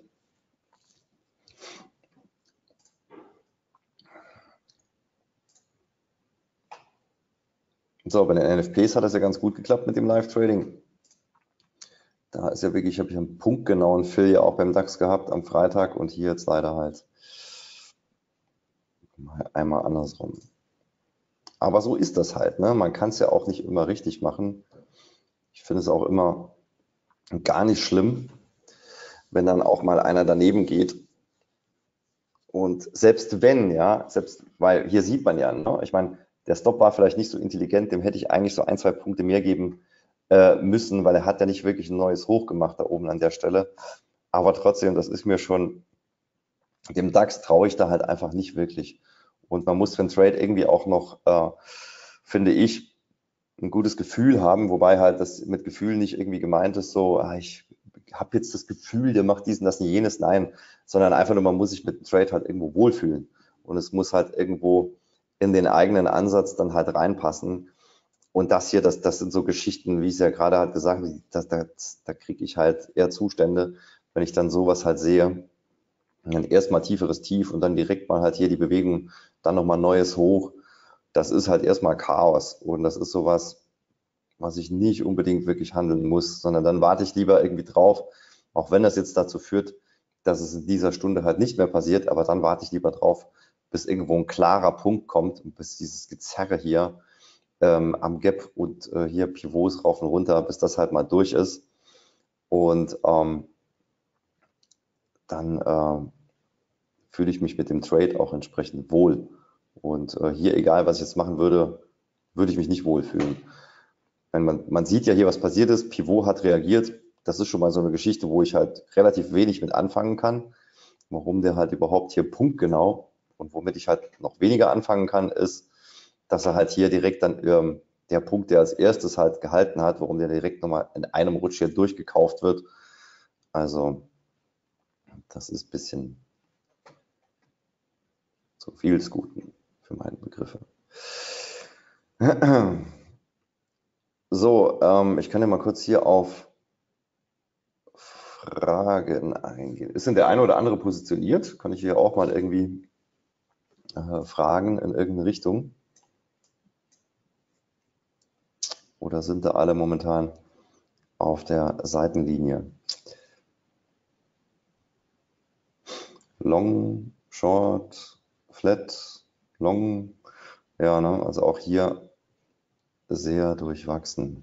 So, bei den NFPs hat das ja ganz gut geklappt mit dem Live-Trading. Da ist ja wirklich, habe ich einen punktgenauen Fill ja auch beim DAX gehabt am Freitag und hier jetzt leider halt einmal andersrum. Aber so ist das halt, ne? Man kann es ja auch nicht immer richtig machen. Ich finde es auch immer gar nicht schlimm, wenn dann auch mal einer daneben geht. Und selbst wenn, ja, weil hier sieht man ja, ne? Ich meine, Der Stop war vielleicht nicht so intelligent, dem hätte ich eigentlich so 1, 2 Punkte mehr geben müssen, weil er hat ja nicht wirklich ein neues Hoch gemacht da oben an der Stelle. Aber trotzdem, das ist mir schon, dem DAX traue ich da halt einfach nicht wirklich. Und man muss für den Trade irgendwie auch noch, finde ich, ein gutes Gefühl haben, wobei halt das mit Gefühl nicht irgendwie gemeint ist, so, ich habe jetzt das Gefühl, der macht dies und das und jenes, nein, sondern einfach nur, man muss sich mit dem Trade halt irgendwo wohlfühlen und es muss halt irgendwo in den eigenen Ansatz dann halt reinpassen. Und das hier, das sind so Geschichten, wie ich es ja gerade halt gesagt habe, da kriege ich halt eher Zustände, wenn ich dann sowas halt sehe. Dann erstmal tieferes Tief und dann direkt mal halt hier die Bewegung, dann nochmal neues Hoch. Das ist halt erstmal Chaos und das ist sowas, was ich nicht unbedingt wirklich handeln muss, sondern dann warte ich lieber irgendwie drauf, auch wenn das jetzt dazu führt, dass es in dieser Stunde halt nicht mehr passiert, aber dann warte ich lieber drauf, bis irgendwo ein klarer Punkt kommt und bis dieses Gezerre hier am Gap und hier Pivots rauf und runter, bis das halt mal durch ist und dann fühle ich mich mit dem Trade auch entsprechend wohl. Und hier, egal was ich jetzt machen würde, würde ich mich nicht wohlfühlen. Man sieht ja hier, was passiert ist. Pivot hat reagiert. Das ist schon mal so eine Geschichte, wo ich halt relativ wenig mit anfangen kann. Warum der halt überhaupt hier punktgenau und womit ich halt noch weniger anfangen kann, ist, dass er halt hier direkt dann der Punkt, der als erstes halt gehalten hat, warum der direkt nochmal in einem Rutsch hier durchgekauft wird. Also das ist ein bisschen zu viel des Guten für meine Begriffe. So, ich kann ja mal kurz hier auf Fragen eingehen. Ist denn der eine oder andere positioniert? Kann ich hier auch mal irgendwie fragen in irgendeine Richtung? Oder sind da alle momentan auf der Seitenlinie? Long, Short, Flat, Long, ja, ne? Also auch hier sehr durchwachsen.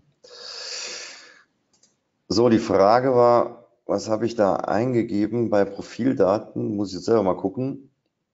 So, die Frage war, was habe ich da eingegeben bei Profildaten? Muss ich jetzt selber mal gucken,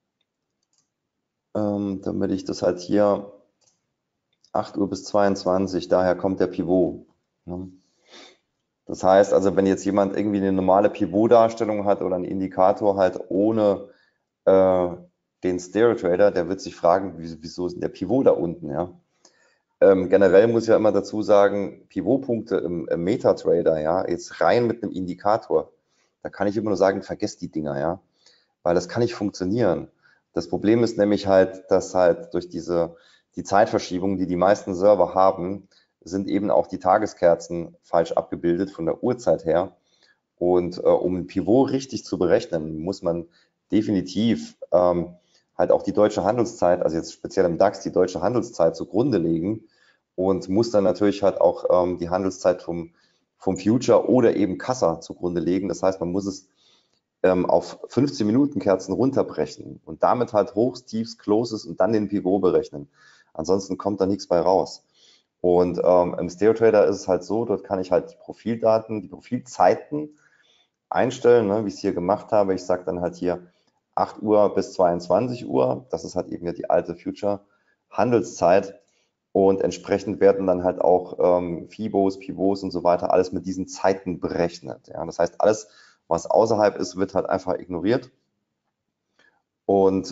damit ich das halt hier 8 Uhr bis 22, daher kommt der Pivot. Ne? Das heißt also, wenn jetzt jemand irgendwie eine normale Pivot-Darstellung hat oder einen Indikator halt ohne den Stereo-Trader, der wird sich fragen, wieso ist denn der Pivot da unten? Ja? Generell muss ich ja immer dazu sagen, Pivotpunkte im MetaTrader, ja, jetzt rein mit einem Indikator, da kann ich immer nur sagen, vergesst die Dinger, ja, weil das kann nicht funktionieren. Das Problem ist nämlich halt, dass halt durch die Zeitverschiebung, die die meisten Server haben, sind eben auch die Tageskerzen falsch abgebildet von der Uhrzeit her. Und um ein Pivot richtig zu berechnen, muss man definitiv halt auch die deutsche Handelszeit, also jetzt speziell im DAX, die deutsche Handelszeit zugrunde legen und muss dann natürlich halt auch die Handelszeit vom Future oder eben Kassa zugrunde legen. Das heißt, man muss es auf 15 Minuten Kerzen runterbrechen und damit halt Hochs, Tiefs, Closes und dann den Pivot berechnen. Ansonsten kommt da nichts bei raus. Und im Stereo Trader ist es halt so, dort kann ich halt die Profildaten, die Profilzeiten einstellen, ne, wie ich es hier gemacht habe. Ich sage dann halt hier 8 Uhr bis 22 Uhr. Das ist halt eben ja die alte Future-Handelszeit. Und entsprechend werden dann halt auch Fibos, Pivots und so weiter alles mit diesen Zeiten berechnet. Ja. Das heißt, alles, was außerhalb ist, wird halt einfach ignoriert. Und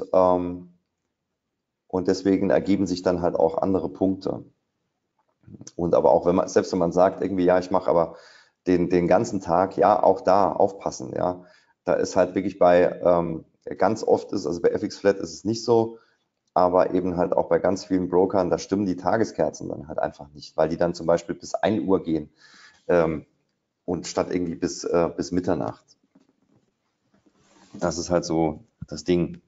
deswegen ergeben sich dann halt auch andere Punkte. Und aber auch wenn man, selbst wenn man sagt, irgendwie, ja, ich mache aber den ganzen Tag, ja, auch da aufpassen, ja. Da ist halt wirklich bei, ganz oft ist, also bei FX Flat ist es nicht so, aber eben halt auch bei ganz vielen Brokern, da stimmen die Tageskerzen dann halt einfach nicht, weil die dann zum Beispiel bis 1 Uhr gehen und statt irgendwie bis Mitternacht. Das ist halt so das Ding.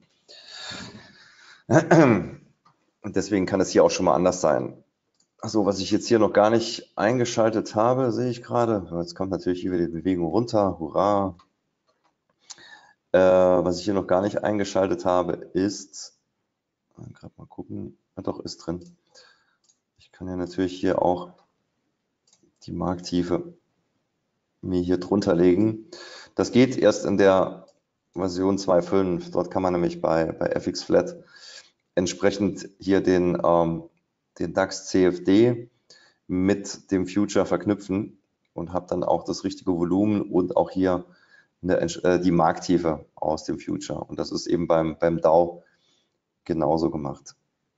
Und deswegen kann es hier auch schon mal anders sein. Also, was ich jetzt hier noch gar nicht eingeschaltet habe, sehe ich gerade. Jetzt kommt natürlich hier wieder die Bewegung runter. Hurra! Was ich hier noch gar nicht eingeschaltet habe, ist, gerade mal gucken, ja, doch, ist drin. Ich kann ja natürlich hier auch die Markttiefe mir hier drunter legen. Das geht erst in der Version 2.5. Dort kann man nämlich bei FX Flat entsprechend hier den den DAX CFD mit dem Future verknüpfen und habe dann auch das richtige Volumen und auch hier die Markttiefe aus dem Future. Und das ist eben beim Dow genauso gemacht.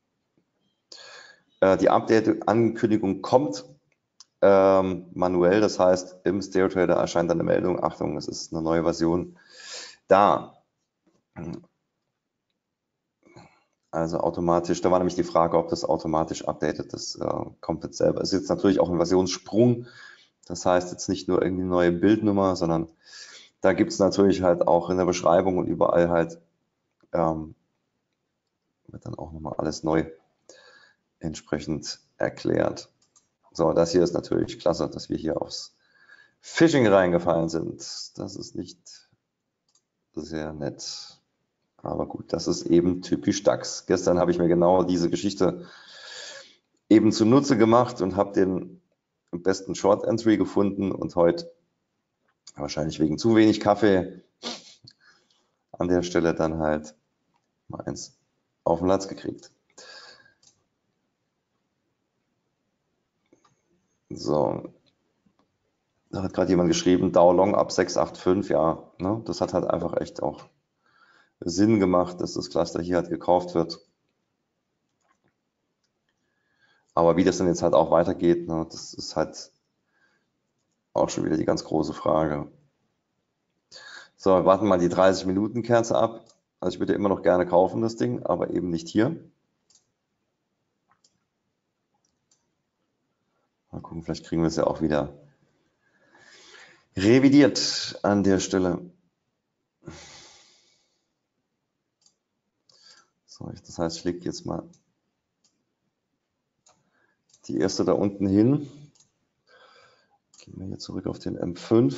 Die Update-Ankündigung kommt manuell, das heißt, im Stereo Trader erscheint dann eine Meldung, Achtung, es ist eine neue Version da. Also automatisch, da war nämlich die Frage, ob das automatisch updatet, das kommt jetzt selber. Es ist jetzt natürlich auch ein Versionssprung, das heißt jetzt nicht nur irgendwie eine neue Bildnummer, sondern da gibt es natürlich halt auch in der Beschreibung und überall halt, wird dann auch nochmal alles neu entsprechend erklärt. So, das hier ist natürlich klasse, dass wir hier aufs Phishing reingefallen sind. Das ist nicht sehr nett. Aber gut, das ist eben typisch DAX. Gestern habe ich mir genau diese Geschichte eben zunutze gemacht und habe den besten Short Entry gefunden und heute wahrscheinlich wegen zu wenig Kaffee an der Stelle dann halt mal eins auf den Latz gekriegt. So, da hat gerade jemand geschrieben, Dow Long ab 685, ja, ne, das hat halt einfach echt auch Sinn gemacht, dass das Cluster hier halt gekauft wird. Aber wie das dann jetzt halt auch weitergeht, ne, das ist halt auch schon wieder die ganz große Frage. So, wir warten mal die 30-Minuten-Kerze ab. Also ich würde immer noch gerne kaufen, das Ding, aber eben nicht hier. Mal gucken, vielleicht kriegen wir es ja auch wieder revidiert an der Stelle. So, das heißt, ich lege jetzt mal die erste da unten hin. Gehen wir hier zurück auf den M5.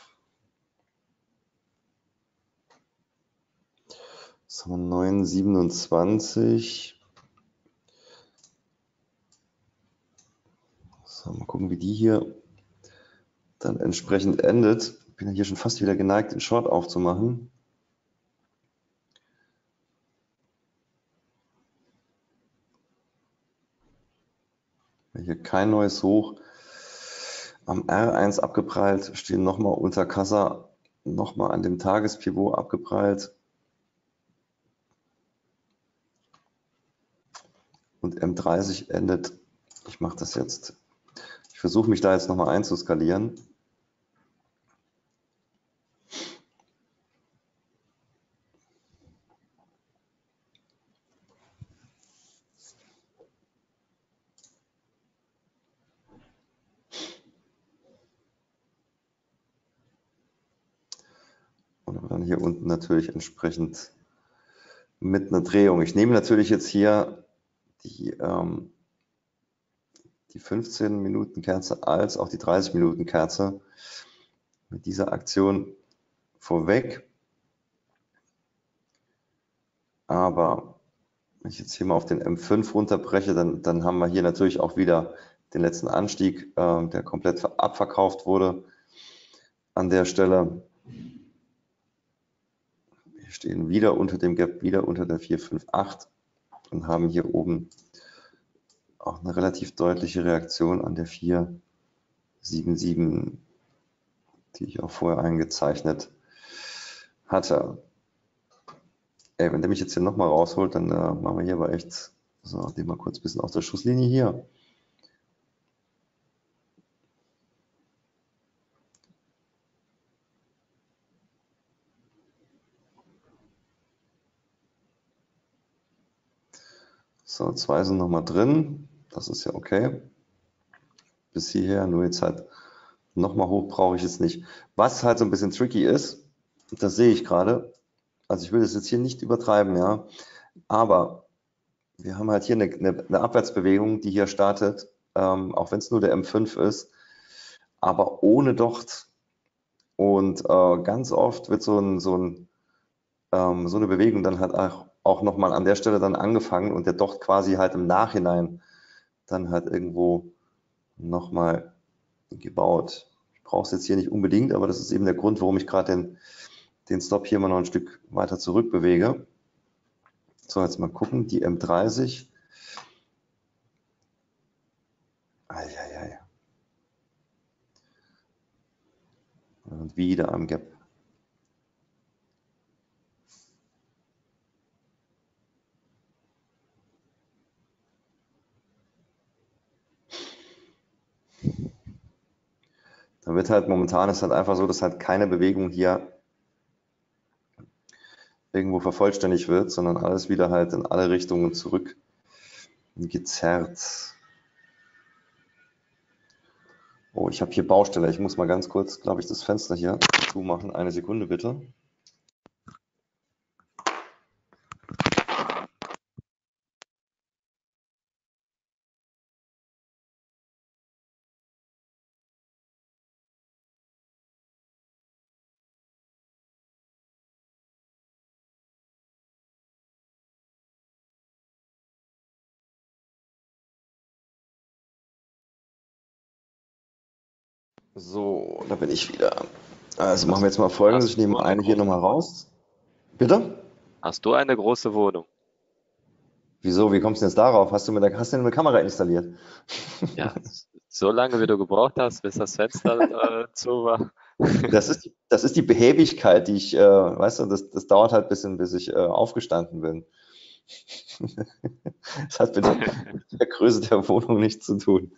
Das haben wir 9,27. So, mal gucken, wie die hier dann entsprechend endet. Ich bin ja hier schon fast wieder geneigt, den Short aufzumachen. Hier kein neues Hoch. Am R1 abgeprallt, stehen nochmal unter Kassa, nochmal an dem Tagespivot abgeprallt. Und M30 endet, ich mache das jetzt, ich versuche mich da jetzt nochmal einzuskalieren. Und dann hier unten natürlich entsprechend mit einer Drehung. Ich nehme natürlich jetzt hier die 15-Minuten-Kerze als auch die 30-Minuten-Kerze mit dieser Aktion vorweg. Aber wenn ich jetzt hier mal auf den M5 runterbreche, dann haben wir hier natürlich auch wieder den letzten Anstieg, der komplett abverkauft wurde an der Stelle. Wir stehen wieder unter dem Gap, wieder unter der 458 und haben hier oben auch eine relativ deutliche Reaktion an der 477, die ich auch vorher eingezeichnet hatte. Ey, wenn der mich jetzt hier nochmal rausholt, dann machen wir hier aber echt, so, den mal kurz ein bisschen aus der Schusslinie hier. So, 2 sind nochmal drin, das ist ja okay. Bis hierher, nur jetzt halt nochmal hoch brauche ich jetzt nicht. Was halt so ein bisschen tricky ist, das sehe ich gerade, also ich will das jetzt hier nicht übertreiben, ja, aber wir haben halt hier eine Abwärtsbewegung, die hier startet, auch wenn es nur der M5 ist, aber ohne Docht. Und ganz oft wird so eine Bewegung dann halt auch nochmal an der Stelle dann angefangen und der Docht quasi halt im Nachhinein dann halt irgendwo nochmal gebaut. Ich brauche es jetzt hier nicht unbedingt, aber das ist eben der Grund, warum ich gerade den Stop hier mal noch ein Stück weiter zurück bewege. So, jetzt mal gucken, die M30 Und wieder am Gap. Da wird halt momentan ist halt einfach so, dass halt keine Bewegung hier irgendwo vervollständigt wird, sondern alles wieder halt in alle Richtungen zurück gezerrt. Oh, ich habe hier Baustelle. Ich muss mal ganz kurz, glaube ich, das Fenster hier zumachen. Eine Sekunde bitte. So, da bin ich wieder. Also machen wir jetzt mal Folgendes. Ich nehme eine hier nochmal raus. Bitte? Hast du eine große Wohnung? Wieso? Wie kommst du jetzt darauf? Hast du eine Kamera installiert? Ja, so lange wie du gebraucht hast, bis das Fenster zu war. Das ist die Behäbigkeit, die ich, weißt du, das dauert halt ein bisschen, bis ich aufgestanden bin. Das hat mit der Größe der Wohnung nichts zu tun.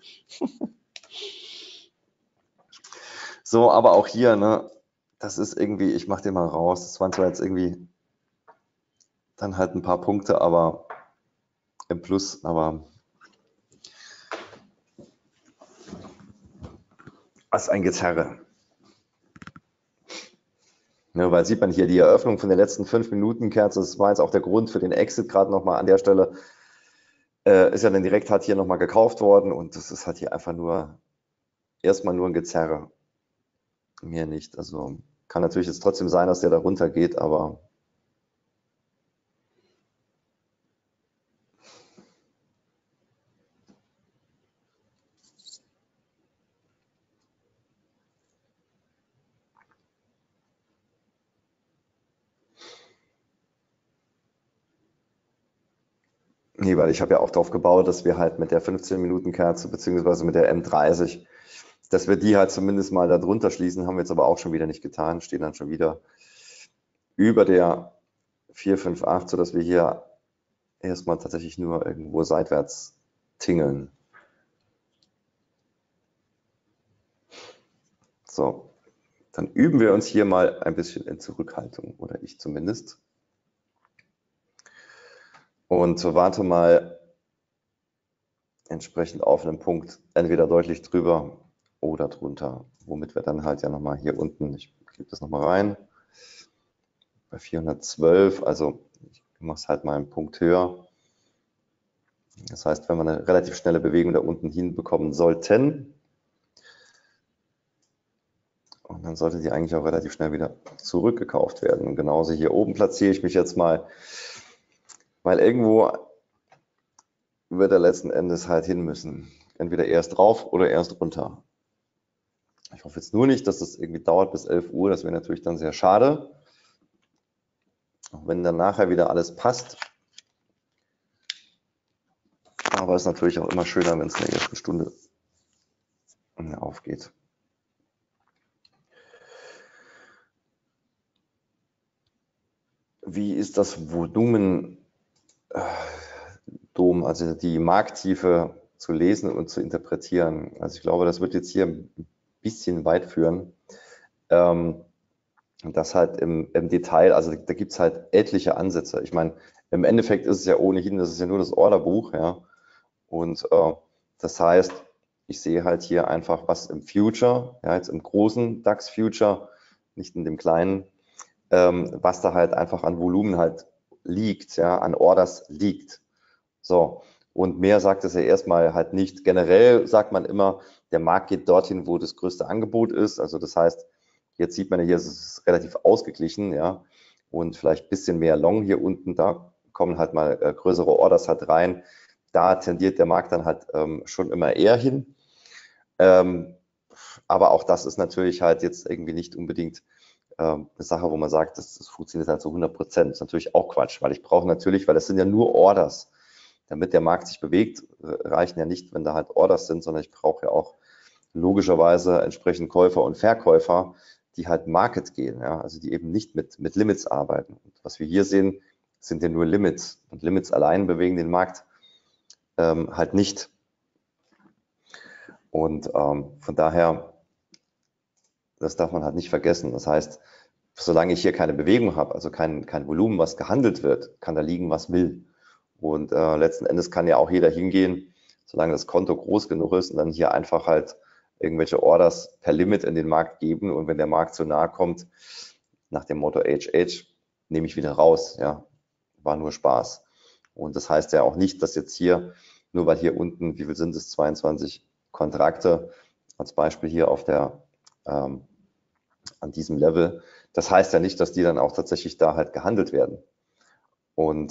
So, aber auch hier, ne, das ist irgendwie, ich mache den mal raus. Das waren zwar jetzt irgendwie dann halt ein paar Punkte, aber im Plus, aber was ein Gezerre. Ne, weil sieht man hier die Eröffnung von der letzten 5 Minuten Kerze, das war jetzt auch der Grund für den Exit gerade nochmal an der Stelle. Ist ja dann direkt halt hier nochmal gekauft worden und das ist halt hier einfach nur erstmal nur ein Gezerre. Mehr nicht. Also kann natürlich jetzt trotzdem sein, dass der da runter geht, aber nee, weil ich habe ja auch darauf gebaut, dass wir halt mit der 15-Minuten-Kerze beziehungsweise mit der M30, dass wir die halt zumindest mal da drunter schließen, haben wir jetzt aber auch schon wieder nicht getan, stehen dann schon wieder über der 458, sodass wir hier erstmal tatsächlich nur irgendwo seitwärts tingeln. So, dann üben wir uns hier mal ein bisschen in Zurückhaltung, oder ich zumindest. Und warte mal entsprechend auf einen Punkt entweder deutlich drüber oder drunter, womit wir dann halt ja nochmal hier unten, ich gebe das nochmal rein, bei 412, also ich mache es halt mal einen Punkt höher. Das heißt, wenn wir eine relativ schnelle Bewegung da unten hinbekommen sollten, und dann sollte die eigentlich auch relativ schnell wieder zurückgekauft werden. Und genauso hier oben platziere ich mich jetzt mal, weil irgendwo wird er letzten Endes halt hin müssen. Entweder erst drauf oder erst runter. Ich hoffe jetzt nur nicht, dass das irgendwie dauert bis 11 Uhr. Das wäre natürlich dann sehr schade. Auch wenn dann nachher wieder alles passt. Aber es ist natürlich auch immer schöner, wenn es in der ersten Stunde aufgeht. Wie ist das Volumen, also die Markttiefe zu lesen und zu interpretieren? Also ich glaube, das wird jetzt hier ein bisschen weit führen. Das halt im Detail, also da gibt es halt etliche Ansätze. Ich meine, im Endeffekt ist es ja ohnehin, das ist ja nur das Orderbuch, ja. Und das heißt, ich sehe halt hier einfach, was im Future, ja, jetzt im großen DAX Future, nicht in dem kleinen, was da halt einfach an Volumen halt liegt, ja, an Orders liegt. So, und mehr sagt es ja erstmal halt nicht. Generell sagt man immer, der Markt geht dorthin, wo das größte Angebot ist. Also das heißt, jetzt sieht man ja hier, es ist relativ ausgeglichen, ja, und vielleicht ein bisschen mehr Long hier unten, da kommen halt mal größere Orders halt rein. Da tendiert der Markt dann halt schon immer eher hin. Aber auch das ist natürlich halt jetzt irgendwie nicht unbedingt eine Sache, wo man sagt, das funktioniert halt zu 100%. Das ist natürlich auch Quatsch, weil ich brauche natürlich, weil das sind ja nur Orders. Damit der Markt sich bewegt, reichen ja nicht, wenn da halt Orders sind, sondern ich brauche ja auch logischerweise entsprechend Käufer und Verkäufer, die halt Market gehen, ja, also die eben nicht mit Limits arbeiten. Und was wir hier sehen, sind ja nur Limits. Und Limits allein bewegen den Markt halt nicht. Und von daher, das darf man halt nicht vergessen. Das heißt, solange ich hier keine Bewegung habe, also kein Volumen, was gehandelt wird, kann da liegen, was will. Und letzten Endes kann ja auch jeder hingehen, solange das Konto groß genug ist und dann hier einfach halt irgendwelche Orders per Limit in den Markt geben. Und wenn der Markt zu nahe kommt, nach dem Motto HH, nehme ich wieder raus. Ja, war nur Spaß. Und das heißt ja auch nicht, dass jetzt hier, nur weil hier unten, wie viel sind es, 22 Kontrakte, als Beispiel hier auf der, an diesem Level, das heißt ja nicht, dass die dann auch tatsächlich da halt gehandelt werden. Und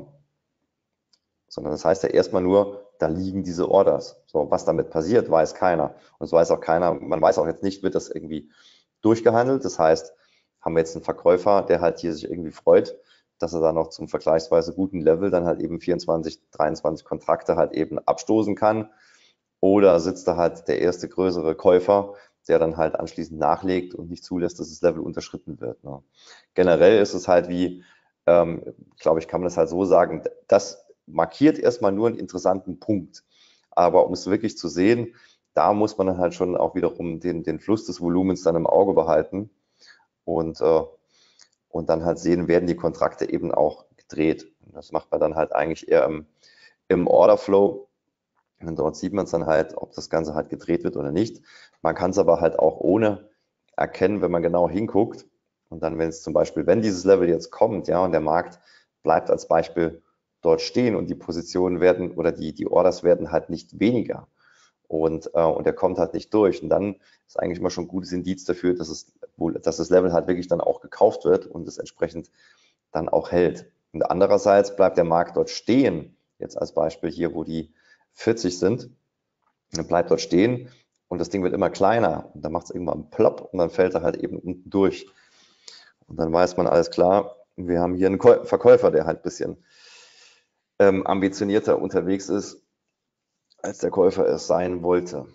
sondern das heißt ja erstmal nur, da liegen diese Orders. So, was damit passiert, weiß keiner. Und es weiß auch keiner, man weiß auch jetzt nicht, wird das irgendwie durchgehandelt. Das heißt, haben wir jetzt einen Verkäufer, der halt hier sich irgendwie freut, dass er da noch zum vergleichsweise guten Level dann halt eben 24, 23 Kontrakte halt eben abstoßen kann. Oder sitzt da halt der erste größere Käufer, der dann halt anschließend nachlegt und nicht zulässt, dass das Level unterschritten wird. Ne? Generell ist es halt wie, glaube ich, kann man das halt so sagen, das markiert erstmal nur einen interessanten Punkt. Aber um es wirklich zu sehen, da muss man dann halt schon auch wiederum den Fluss des Volumens dann im Auge behalten und dann halt sehen, werden die Kontrakte eben auch gedreht. Und das macht man dann halt eigentlich eher im Orderflow. Und dort sieht man es dann halt, ob das Ganze halt gedreht wird oder nicht. Man kann es aber halt auch ohne erkennen, wenn man genau hinguckt. Und dann, wenn es zum Beispiel, wenn dieses Level jetzt kommt, ja, und der Markt bleibt als Beispiel dort stehen und die Positionen werden oder die Orders werden halt nicht weniger und er kommt halt nicht durch. Und dann ist eigentlich immer schon ein gutes Indiz dafür, dass das Level halt wirklich dann auch gekauft wird und es entsprechend dann auch hält. Und andererseits bleibt der Markt dort stehen, jetzt als Beispiel hier, wo die 40 sind, dann bleibt dort stehen und das Ding wird immer kleiner. Und dann macht es irgendwann einen Plopp und dann fällt er halt eben unten durch. Und dann weiß man, alles klar, wir haben hier einen Verkäufer, der halt ein bisschen ambitionierter unterwegs ist, als der Käufer es sein wollte.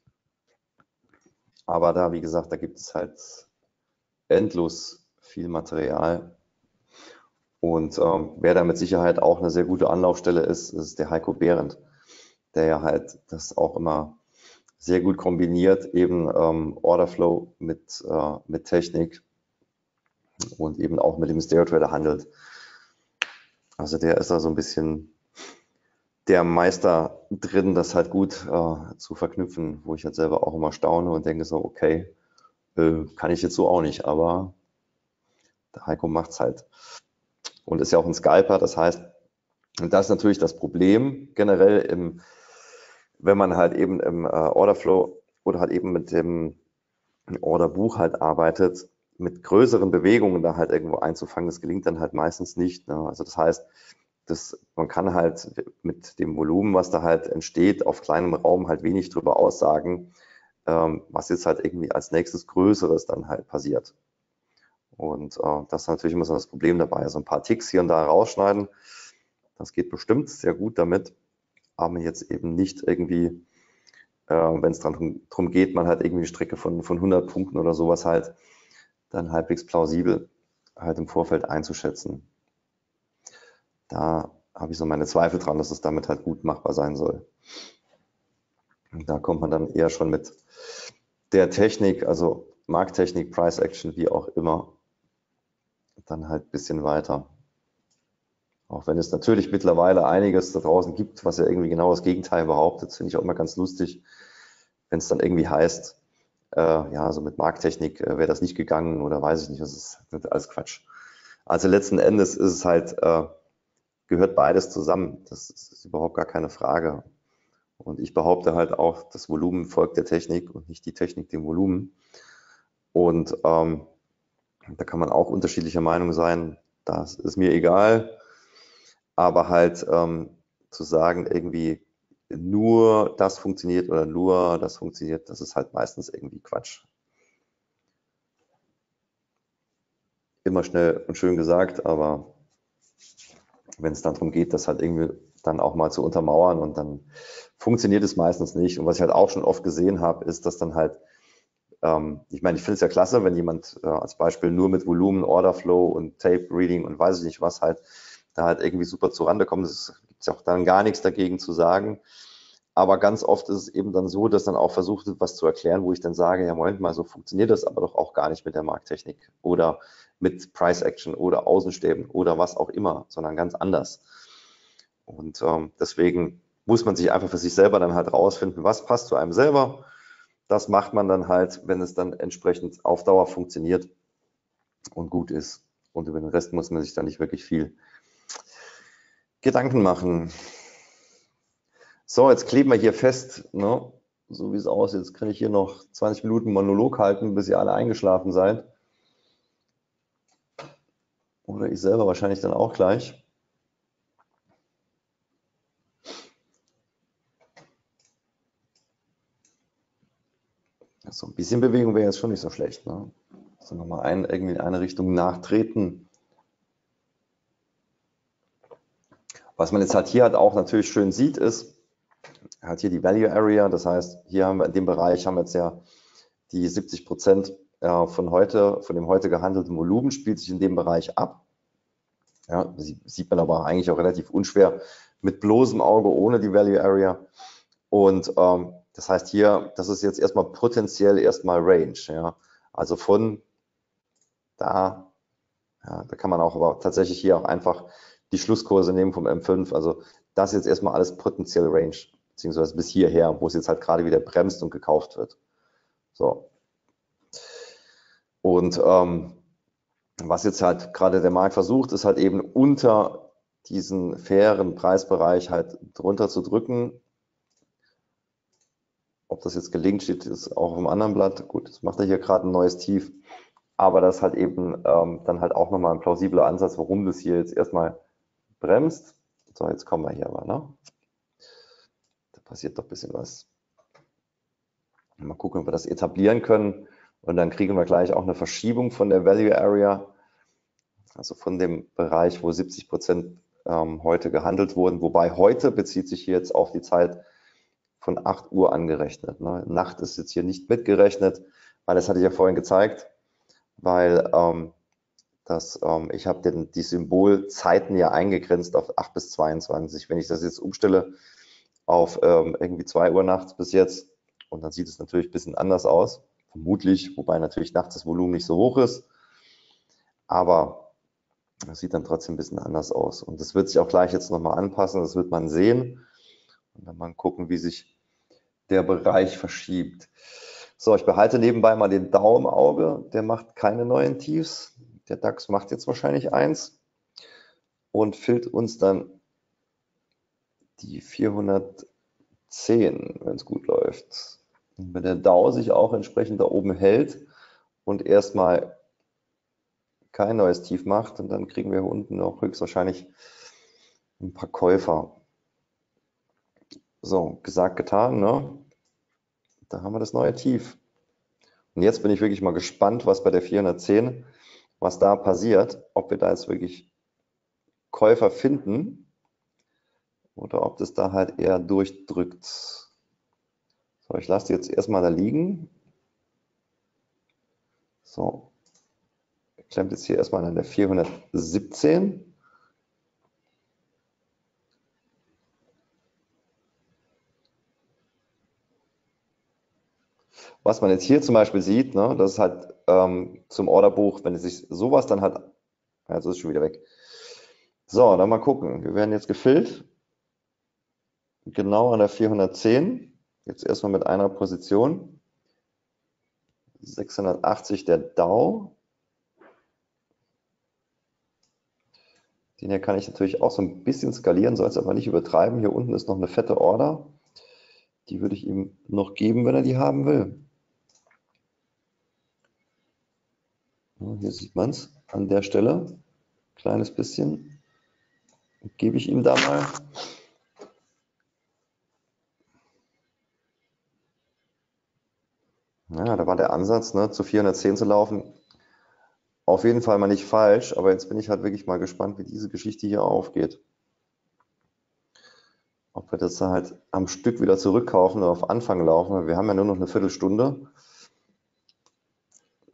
Aber da, wie gesagt, da gibt es halt endlos viel Material. Und wer da mit Sicherheit auch eine sehr gute Anlaufstelle ist der Heiko Behrendt, der ja halt das auch immer sehr gut kombiniert, eben Orderflow mit Technik und eben auch mit dem Stereo Trader handelt. Also der ist da so ein bisschen der Meister drin, das halt gut zu verknüpfen, wo ich halt selber auch immer staune und denke so, okay, kann ich jetzt so auch nicht, aber der Heiko macht's halt. Und ist ja auch ein Scalper, das heißt, und das ist natürlich das Problem generell, wenn man halt eben im Orderflow oder halt eben mit dem Orderbuch halt arbeitet, mit größeren Bewegungen da halt irgendwo einzufangen, das gelingt dann halt meistens nicht. Ne? Also das heißt, man kann halt mit dem Volumen, was da halt entsteht, auf kleinem Raum halt wenig drüber aussagen, was jetzt halt irgendwie als nächstes Größeres dann halt passiert. Und das ist natürlich immer so das Problem dabei. Also ein paar Ticks hier und da rausschneiden, das geht bestimmt sehr gut damit, aber jetzt eben nicht irgendwie, wenn es darum geht, man halt irgendwie eine Strecke von 100 Punkten oder sowas halt dann halbwegs plausibel halt im Vorfeld einzuschätzen. Da habe ich so meine Zweifel dran, dass es damit halt gut machbar sein soll. Und da kommt man dann eher schon mit der Technik, also Markttechnik, Price Action, wie auch immer, dann halt ein bisschen weiter. Auch wenn es natürlich mittlerweile einiges da draußen gibt, was ja irgendwie genau das Gegenteil behauptet, finde ich auch immer ganz lustig, wenn es dann irgendwie heißt, ja, also mit Markttechnik wäre das nicht gegangen oder weiß ich nicht, das ist alles Quatsch. Also letzten Endes ist es halt, gehört beides zusammen. Das ist überhaupt gar keine Frage. Und ich behaupte halt auch, das Volumen folgt der Technik und nicht die Technik dem Volumen. Und da kann man auch unterschiedlicher Meinung sein. Das ist mir egal. Aber halt zu sagen, irgendwie nur das funktioniert oder nur das funktioniert, das ist halt meistens irgendwie Quatsch. Immer schnell und schön gesagt, aber wenn es dann darum geht, das halt irgendwie dann auch mal zu untermauern und dann funktioniert es meistens nicht. Und was ich halt auch schon oft gesehen habe, ist, dass dann halt ich meine, ich finde es ja klasse, wenn jemand als Beispiel nur mit Volumen, Orderflow und Tape Reading und weiß ich nicht was halt da halt irgendwie super zurande kommt. Es gibt ja auch dann gar nichts dagegen zu sagen. Aber ganz oft ist es eben dann so, dass dann auch versucht wird, was zu erklären, wo ich dann sage, ja, Moment mal, so funktioniert das aber doch auch gar nicht mit der Markttechnik oder mit Price Action oder Außenstäben oder was auch immer, sondern ganz anders. Und deswegen muss man sich einfach für sich selber dann halt rausfinden, was passt zu einem selber. Das macht man dann halt, wenn es dann entsprechend auf Dauer funktioniert und gut ist. Und über den Rest muss man sich dann nicht wirklich viel Gedanken machen. So, jetzt kleben wir hier fest, ne? So wie es aussieht. Jetzt kann ich hier noch 20 Minuten Monolog halten, bis ihr alle eingeschlafen seid. Oder ich selber wahrscheinlich dann auch gleich. So ein bisschen Bewegung wäre jetzt schon nicht so schlecht, ne? So nochmal irgendwie in eine Richtung nachtreten. Was man jetzt halt hier halt auch natürlich schön sieht, ist halt hier die Value Area. Das heißt, hier haben wir in dem Bereich haben wir jetzt ja die 70% von dem heute gehandelten Volumen spielt sich in dem Bereich ab. Ja, sieht man aber eigentlich auch relativ unschwer mit bloßem Auge ohne die Value Area. Und das heißt hier, das ist jetzt erstmal potenziell erstmal Range. Ja. Also von da, ja, da kann man auch aber tatsächlich hier auch einfach die Schlusskurse nehmen vom M5. Also das ist jetzt erstmal alles potenziell Range, beziehungsweise bis hierher, wo es jetzt halt gerade wieder bremst und gekauft wird. So. Und was jetzt halt gerade der Markt versucht, ist halt eben unter diesen fairen Preisbereich halt drunter zu drücken. Ob das jetzt gelingt, steht ist auch auf dem anderen Blatt. Gut, jetzt macht er hier gerade ein neues Tief. Aber das ist halt eben dann halt auch nochmal ein plausibler Ansatz, warum das hier jetzt erstmal bremst. So, jetzt kommen wir hier aber, ne? Da passiert doch ein bisschen was. Mal gucken, ob wir das etablieren können. Und dann kriegen wir gleich auch eine Verschiebung von der Value Area, also von dem Bereich, wo 70% heute gehandelt wurden. Wobei heute bezieht sich hier jetzt auf die Zeit von 8 Uhr angerechnet. Ne? Nacht ist jetzt hier nicht mitgerechnet, weil das hatte ich ja vorhin gezeigt, weil ich habe die Symbolzeiten ja eingegrenzt auf 8 bis 22. Wenn ich das jetzt umstelle auf irgendwie 2 Uhr nachts bis jetzt, und dann sieht es natürlich ein bisschen anders aus, vermutlich, wobei natürlich nachts das Volumen nicht so hoch ist, aber das sieht dann trotzdem ein bisschen anders aus. Und das wird sich auch gleich jetzt nochmal anpassen, das wird man sehen und dann mal gucken, wie sich der Bereich verschiebt. So, ich behalte nebenbei mal den Daumen im Auge, der macht keine neuen Tiefs. Der DAX macht jetzt wahrscheinlich eins und füllt uns dann die 410, wenn es gut läuft. Und wenn der Dow sich auch entsprechend da oben hält und erstmal kein neues Tief macht, und dann kriegen wir hier unten noch höchstwahrscheinlich ein paar Käufer. So, gesagt, getan, ne? Da haben wir das neue Tief. Und jetzt bin ich wirklich mal gespannt, was bei der 410, was da passiert, ob wir da jetzt wirklich Käufer finden oder ob das da halt eher durchdrückt. So, ich lasse die jetzt erstmal da liegen. So, klemmt jetzt hier erstmal an der 417. Was man jetzt hier zum Beispiel sieht, ne, das ist halt zum Orderbuch, wenn es sich sowas dann halt, also ist schon wieder weg. So, dann mal gucken. Wir werden jetzt gefüllt. Genau an der 410. Jetzt erstmal mit einer Position. 680 der Dow. Den hier kann ich natürlich auch so ein bisschen skalieren, soll es aber nicht übertreiben. Hier unten ist noch eine fette Order. Die würde ich ihm noch geben, wenn er die haben will. Hier sieht man es an der Stelle. Kleines bisschen. Gebe ich ihm da mal. Ja, da war der Ansatz, ne, zu 410 zu laufen. Auf jeden Fall mal nicht falsch, aber jetzt bin ich halt wirklich mal gespannt, wie diese Geschichte hier aufgeht. Ob wir das halt am Stück wieder zurückkaufen oder auf Anfang laufen. Wir haben ja nur noch eine Viertelstunde.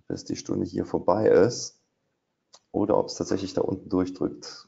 bis die Stunde hier vorbei ist oder ob es tatsächlich da unten durchdrückt.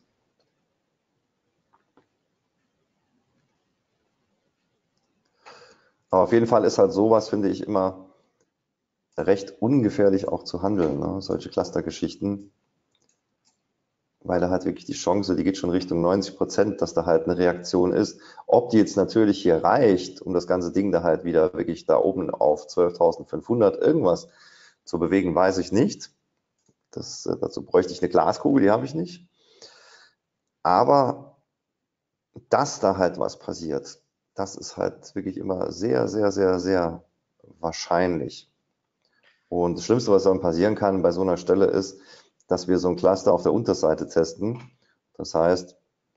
Aber auf jeden Fall ist halt sowas, finde ich, immer recht ungefährlich auch zu handeln, ne? Solche Clustergeschichten, weil da halt wirklich die Chance, die geht schon Richtung 90%, dass da halt eine Reaktion ist. Ob die jetzt natürlich hier reicht, um das ganze Ding da halt wieder wirklich da oben auf 12.500 irgendwas zu bewegen, weiß ich nicht. Dazu bräuchte ich eine Glaskugel, die habe ich nicht. Aber dass da halt was passiert, das ist halt wirklich immer sehr, sehr, sehr, sehr wahrscheinlich. Und das Schlimmste, was dann passieren kann bei so einer Stelle ist, dass wir so ein Cluster auf der Unterseite testen. Das heißt,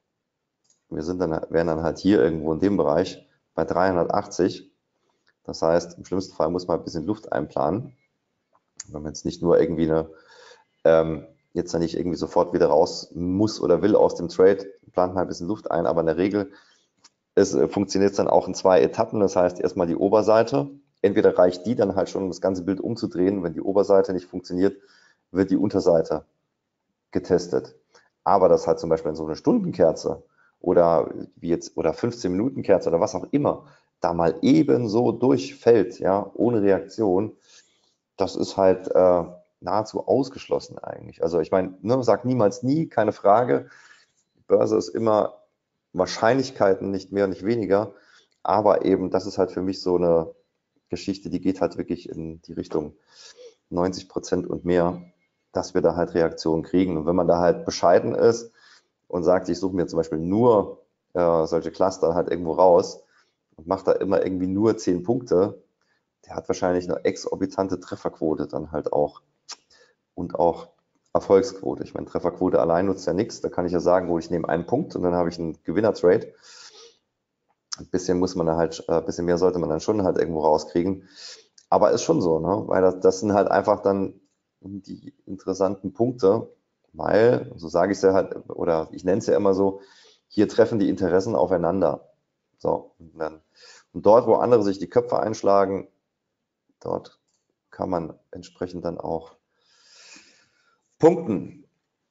wären dann halt hier irgendwo in dem Bereich bei 380. Das heißt, im schlimmsten Fall muss man ein bisschen Luft einplanen. Wenn man jetzt nicht nur irgendwie jetzt dann nicht irgendwie sofort wieder raus muss oder will aus dem Trade, plant man ein bisschen Luft ein, aber in der Regel funktioniert es dann auch in 2 Etappen. Das heißt, erstmal die Oberseite. Entweder reicht die dann halt schon, um das ganze Bild umzudrehen. Wenn die Oberseite nicht funktioniert, wird die Unterseite getestet. Aber das halt zum Beispiel in so eine Stundenkerze oder 15-Minuten-Kerze oder was auch immer, da mal ebenso durchfällt, ja, ohne Reaktion, das ist halt nahezu ausgeschlossen eigentlich. Also ich meine, ne, sag niemals nie, keine Frage. Die Börse ist immer Wahrscheinlichkeiten, nicht mehr, nicht weniger. Aber eben, das ist halt für mich so eine Geschichte, die geht halt wirklich in die Richtung 90% und mehr, dass wir da halt Reaktionen kriegen. Und wenn man da halt bescheiden ist und sagt, ich suche mir zum Beispiel nur solche Cluster halt irgendwo raus und mache da immer irgendwie nur 10 Punkte, der hat wahrscheinlich eine exorbitante Trefferquote dann halt auch und auch Erfolgsquote. Ich meine, Trefferquote allein nutzt ja nichts. Da kann ich ja sagen, gut, ich nehme einen Punkt und dann habe ich einen Gewinner-Trade. Ein bisschen muss man da halt, ein bisschen mehr sollte man dann schon halt irgendwo rauskriegen. Aber ist schon so, ne? Weil das sind halt einfach dann die interessanten Punkte, weil, so sage ich es ja halt, oder ich nenne es ja immer so, hier treffen die Interessen aufeinander. So, und dort, wo andere sich die Köpfe einschlagen, dort kann man entsprechend dann auch punkten.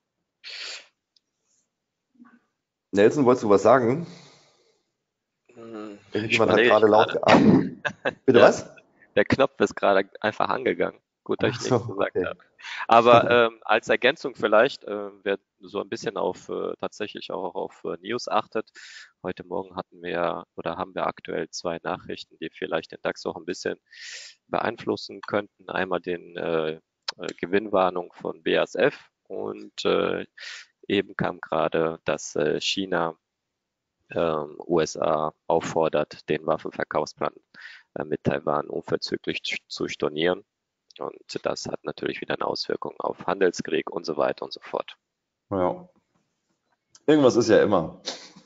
Nelson, wolltest du was sagen? Irgendjemand hat gerade laut geatmet. Bitte was? Der Knopf ist gerade einfach angegangen. Gut, dass ich nichts gesagt okay. habe. Aber als Ergänzung vielleicht, wer so ein bisschen auf tatsächlich auch auf News achtet. Heute Morgen hatten wir oder haben wir aktuell 2 Nachrichten, die vielleicht den DAX auch ein bisschen beeinflussen könnten. Einmal den Gewinnwarnung von BASF und eben kam gerade, dass China USA auffordert, den Waffenverkaufsplan mit Taiwan unverzüglich zu stornieren. Und das hat natürlich wieder eine Auswirkung auf Handelskrieg und so weiter und so fort. Ja. Irgendwas ist ja immer.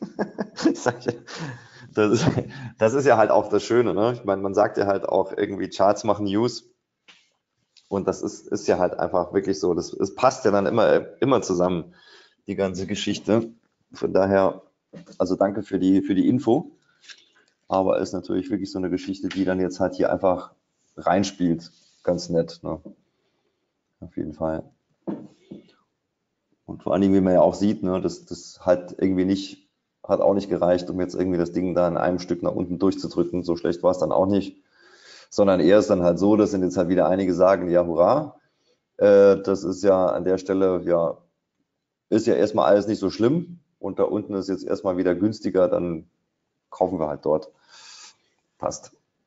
Das ist ja halt auch das Schöne, ne? Ich meine, man sagt ja halt auch irgendwie, Charts machen News. Und das ist ja halt einfach wirklich so. Es passt ja dann immer zusammen, die ganze Geschichte. Von daher, also danke für die Info. Aber ist natürlich wirklich so eine Geschichte, die dann jetzt halt hier einfach reinspielt. Ganz nett, ne? Auf jeden Fall. Und vor allen Dingen, wie man ja auch sieht, ne, das hat irgendwie nicht, hat auch nicht gereicht, um jetzt irgendwie das Ding da in einem Stück nach unten durchzudrücken. So schlecht war es dann auch nicht. Sondern eher ist dann halt so, dass sind jetzt halt wieder einige sagen, ja, hurra. Das ist ja an der Stelle, ja, ist ja erstmal alles nicht so schlimm. Und da unten ist jetzt erstmal wieder günstiger, dann kaufen wir halt dort. Passt.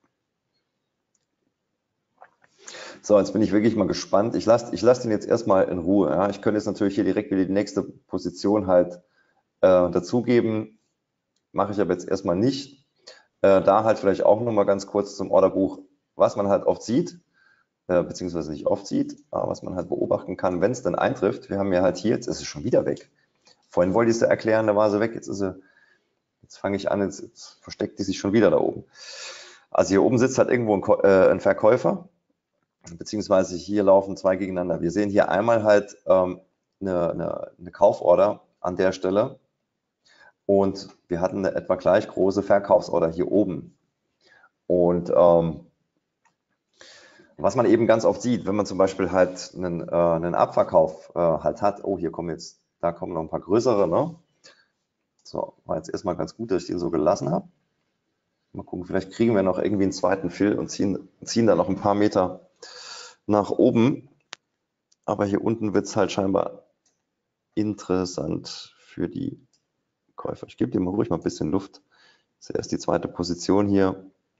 So, jetzt bin ich wirklich mal gespannt. Ich lasse den jetzt erstmal in Ruhe. Ja. Ich könnte jetzt natürlich hier direkt wieder die nächste Position halt dazugeben. Mache ich aber jetzt erstmal nicht. Da halt vielleicht auch nochmal ganz kurz zum Orderbuch, was man halt oft sieht, beziehungsweise nicht oft sieht, aber was man halt beobachten kann, wenn es dann eintrifft. Wir haben ja halt hier, jetzt ist es schon wieder weg. Vorhin wollte ich es erklären, da war sie weg. Jetzt fange ich an, jetzt versteckt die sich schon wieder da oben. Also hier oben sitzt halt irgendwo ein Verkäufer, beziehungsweise hier laufen 2 gegeneinander. Wir sehen hier einmal halt eine Kauforder an der Stelle und wir hatten eine etwa gleich große Verkaufsorder hier oben. Und Was man eben ganz oft sieht, wenn man zum Beispiel halt einen Abverkauf halt hat, oh, da kommen noch ein paar größere, ne? So, war jetzt erstmal ganz gut, dass ich den so gelassen habe. Mal gucken, vielleicht kriegen wir noch irgendwie einen zweiten Fill und ziehen da noch ein paar Meter nach oben. Aber hier unten wird es halt scheinbar interessant für die Käufer. Ich gebe dem ruhig mal ein bisschen Luft. Das ist erst die zweite Position hier.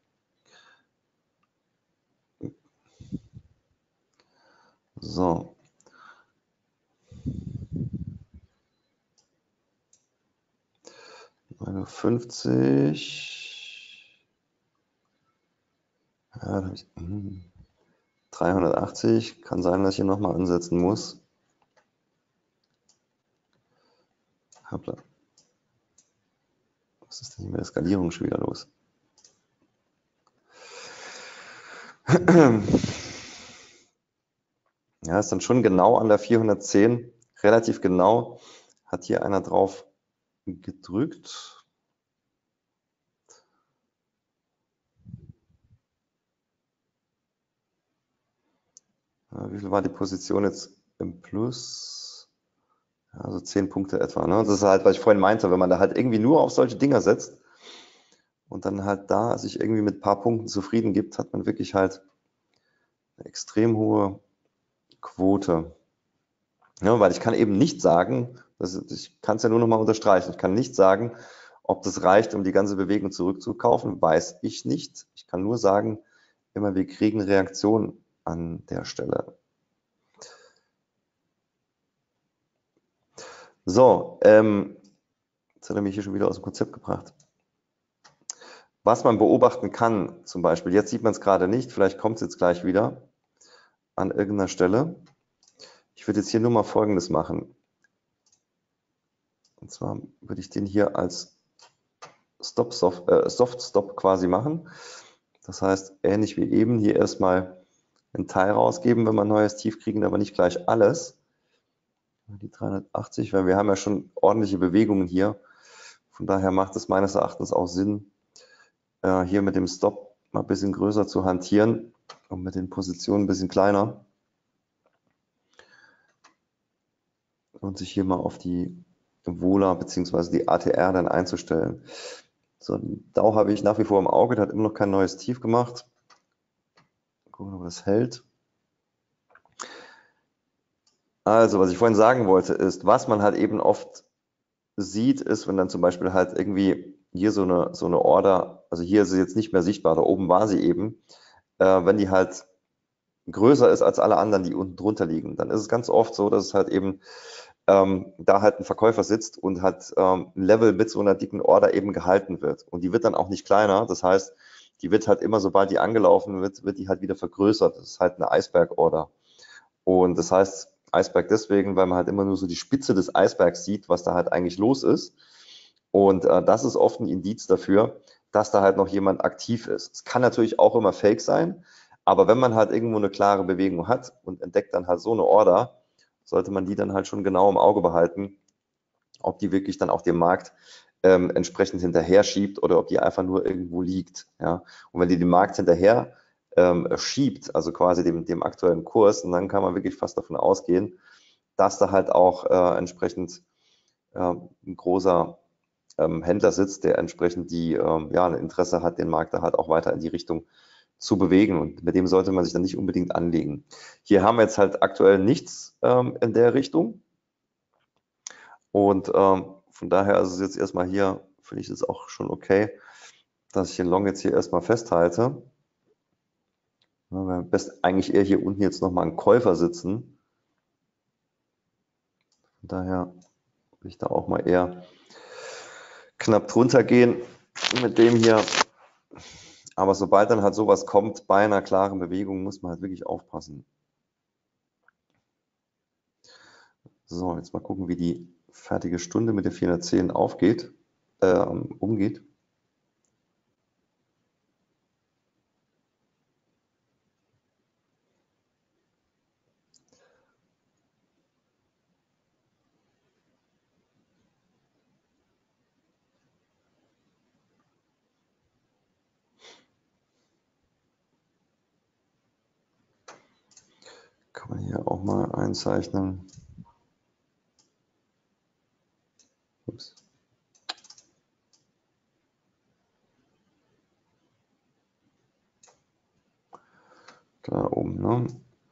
So. Meine 50. Ja, da habe ich 380. Kann sein, dass ich hier nochmal ansetzen muss. Hoppla. Was ist denn hier mit der Skalierung schon wieder los? Ja, ist dann schon genau an der 410, relativ genau. Hat hier einer drauf gedrückt. Ja, wie viel war die Position jetzt im Plus? Also 10 Punkte etwa. Ne? Das ist halt, was ich vorhin meinte, wenn man da halt irgendwie nur auf solche Dinger setzt und dann halt da sich irgendwie mit ein paar Punkten zufrieden gibt, hat man wirklich halt eine extrem hohe Quote. Ja, weil ich kann eben nicht sagen, ich kann es ja nur noch mal unterstreichen, ich kann nicht sagen, ob das reicht, um die ganze Bewegung zurückzukaufen, weiß ich nicht. Ich kann nur sagen, immer wir kriegen Reaktionen an der Stelle. So, jetzt hat er mich hier schon wieder aus dem Konzept gebracht. Was man beobachten kann, zum Beispiel, jetzt sieht man es gerade nicht, vielleicht kommt es jetzt gleich wieder an irgendeiner Stelle. Ich würde jetzt hier nur mal Folgendes machen. Und zwar würde ich den hier als Soft Stop quasi machen. Das heißt, ähnlich wie eben hier erstmal einen Teil rausgeben, wenn wir ein neues Tief kriegen, aber nicht gleich alles. Die 380, weil wir haben ja schon ordentliche Bewegungen hier. Von daher macht es meines Erachtens auch Sinn, hier mit dem Stop mal ein bisschen größer zu hantieren und mit den Positionen ein bisschen kleiner. Und sich hier mal auf die Vola bzw. die ATR dann einzustellen. So, den Dow habe ich nach wie vor im Auge, der hat immer noch kein neues Tief gemacht. Gucken, ob das hält. Also, was ich vorhin sagen wollte, ist, was man halt eben oft sieht, ist, wenn dann zum Beispiel halt irgendwie hier so eine Order, also hier ist sie jetzt nicht mehr sichtbar, da oben war sie eben, wenn die halt größer ist als alle anderen, die unten drunter liegen, dann ist es ganz oft so, dass es halt eben da halt ein Verkäufer sitzt und halt ein Level mit so einer dicken Order eben gehalten wird. Und die wird dann auch nicht kleiner. Das heißt, die wird halt immer, sobald die angelaufen wird die halt wieder vergrößert. Das ist halt eine Eisberg-Order. Und das heißt Eisberg deswegen, weil man halt immer nur so die Spitze des Eisbergs sieht, was da halt eigentlich los ist. Und das ist oft ein Indiz dafür, dass da halt noch jemand aktiv ist. Es kann natürlich auch immer Fake sein, aber wenn man halt irgendwo eine klare Bewegung hat und entdeckt dann halt so eine Order, sollte man die dann halt schon genau im Auge behalten, ob die wirklich dann auch dem Markt entsprechend hinterher schiebt oder ob die einfach nur irgendwo liegt. Ja? Und wenn die den Markt hinterher schiebt, also quasi dem aktuellen Kurs, und dann kann man wirklich fast davon ausgehen, dass da halt auch entsprechend ein großer Händler sitzt, der entsprechend ein Interesse hat, den Markt da halt auch weiter in die Richtung zu bewegen, und mit dem sollte man sich dann nicht unbedingt anlegen. Hier haben wir jetzt halt aktuell nichts in der Richtung, und von daher ist es jetzt erstmal hier, finde ich es auch schon okay, dass ich den Long jetzt hier erstmal festhalte. Ja, wir haben eigentlich eher hier unten jetzt nochmal einen Käufer sitzen. Von daher will ich da auch mal eher knapp drunter gehen mit dem hier. Aber sobald dann halt sowas kommt, bei einer klaren Bewegung, muss man halt wirklich aufpassen. So, jetzt mal gucken, wie die fertige Stunde mit der 410 umgeht. Kann man hier auch mal einzeichnen. Ups. Da oben, ne?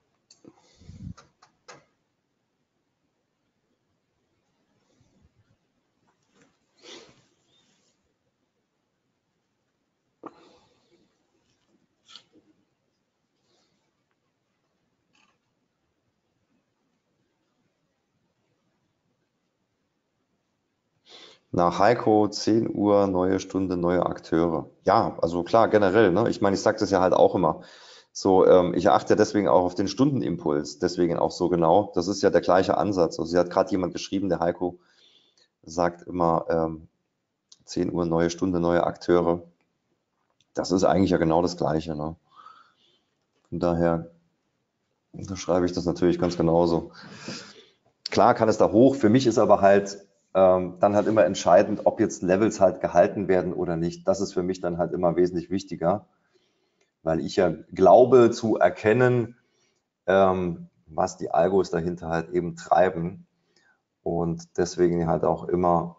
Nach Heiko, 10 Uhr, neue Stunde, neue Akteure. Ja, also klar, generell, ne? Ich meine, ich sage das ja halt auch immer. So, ich achte deswegen auch auf den Stundenimpuls, deswegen auch so genau. Das ist ja der gleiche Ansatz. Also sie hat gerade jemand geschrieben, der Heiko sagt immer, 10 Uhr, neue Stunde, neue Akteure. Das ist eigentlich ja genau das Gleiche, ne? Von daher unterschreibe ich das natürlich ganz genauso. Klar kann es da hoch. Für mich ist aber halt dann halt immer entscheidend, ob jetzt Levels halt gehalten werden oder nicht. Das ist für mich dann halt immer wesentlich wichtiger, weil ich ja glaube zu erkennen, was die Algos dahinter halt eben treiben und deswegen halt auch immer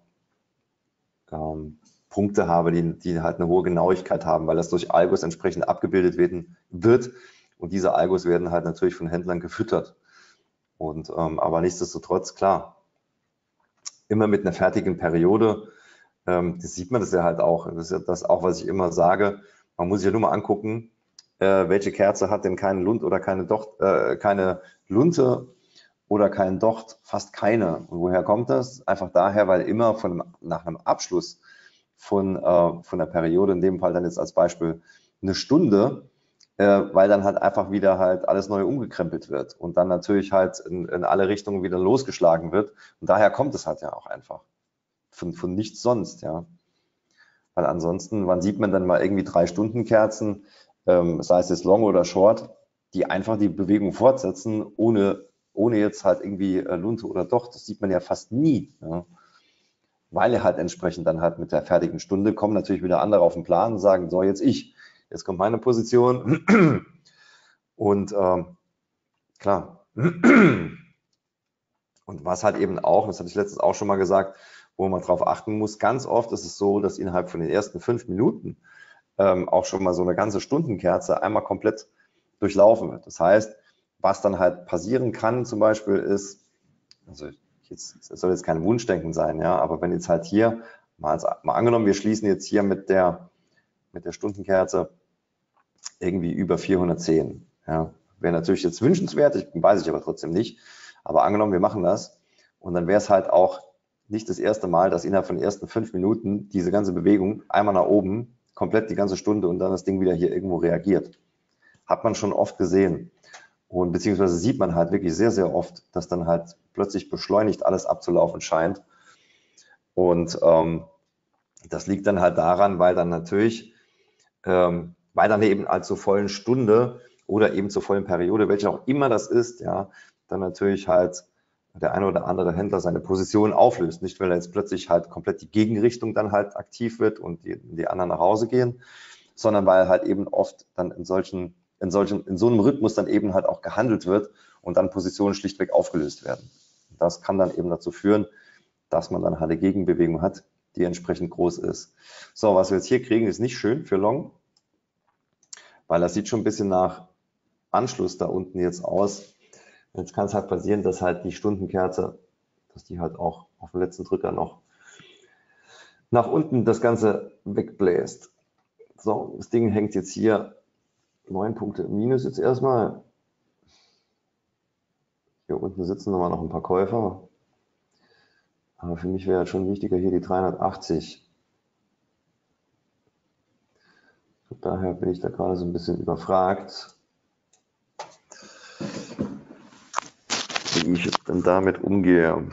Punkte habe, die halt eine hohe Genauigkeit haben, weil das durch Algos entsprechend abgebildet wird und diese Algos werden halt natürlich von Händlern gefüttert. Und aber nichtsdestotrotz, klar, immer mit einer fertigen Periode, das sieht man das ja halt auch. Das ist ja das auch, was ich immer sage. Man muss sich ja nur mal angucken, welche Kerze hat denn keinen Lund oder keine Lunte oder keinen Docht? Fast keine. Und woher kommt das? Einfach daher, weil immer nach einem Abschluss von der Periode, in dem Fall dann jetzt als Beispiel eine Stunde, weil dann halt einfach wieder halt alles neu umgekrempelt wird und dann natürlich halt in alle Richtungen wieder losgeschlagen wird. Und daher kommt es halt ja auch einfach. Von nichts sonst, ja. Weil ansonsten, wann sieht man dann mal irgendwie 3-Stunden-Kerzen, sei es jetzt Long oder Short, die einfach die Bewegung fortsetzen, ohne jetzt halt irgendwie Lunte oder Docht. Das sieht man ja fast nie. Ja. Weil er halt entsprechend dann halt mit der fertigen Stunde kommen natürlich wieder andere auf den Plan und sagen, so jetzt kommt meine Position und klar. Und was halt eben auch, das hatte ich letztens auch schon mal gesagt, wo man drauf achten muss, ganz oft ist es so, dass innerhalb von den ersten 5 Minuten auch schon mal so eine ganze Stundenkerze einmal komplett durchlaufen wird. Das heißt, was dann halt passieren kann zum Beispiel ist, also das soll jetzt kein Wunschdenken sein, ja, aber wenn jetzt halt hier, mal angenommen, wir schließen jetzt hier mit der Stundenkerze irgendwie über 410, ja, wäre natürlich jetzt wünschenswert, weiß ich aber trotzdem nicht, aber angenommen, wir machen das und dann wäre es halt auch nicht das erste Mal, dass innerhalb von den ersten 5 Minuten diese ganze Bewegung einmal nach oben, komplett die ganze Stunde und dann das Ding wieder hier irgendwo reagiert. Hat man schon oft gesehen. Und beziehungsweise sieht man halt wirklich sehr, sehr oft, dass dann halt plötzlich beschleunigt alles abzulaufen scheint. Und das liegt dann halt daran, weil dann natürlich, weil dann eben als zur vollen Stunde oder eben zur vollen Periode, welche auch immer das ist, ja, dann natürlich halt der eine oder andere Händler seine Position auflöst. Nicht, weil er jetzt plötzlich halt komplett die Gegenrichtung dann halt aktiv wird und die anderen nach Hause gehen, sondern weil halt eben oft dann in so einem Rhythmus dann eben halt auch gehandelt wird und dann Positionen schlichtweg aufgelöst werden. Das kann dann eben dazu führen, dass man dann halt eine Gegenbewegung hat, die entsprechend groß ist. So, was wir jetzt hier kriegen, ist nicht schön für Long, weil das sieht schon ein bisschen nach Anschluss da unten jetzt aus. Jetzt kann es halt passieren, dass halt die Stundenkerze, dass die halt auch auf dem letzten Drücker noch nach unten das Ganze wegbläst. So, das Ding hängt jetzt hier 9 Punkte im Minus jetzt erstmal. Hier unten sitzen nochmal noch ein paar Käufer. Aber für mich wäre halt schon wichtiger hier die 380. Von daher bin ich da gerade so ein bisschen überfragt, wie ich jetzt dann damit umgehe.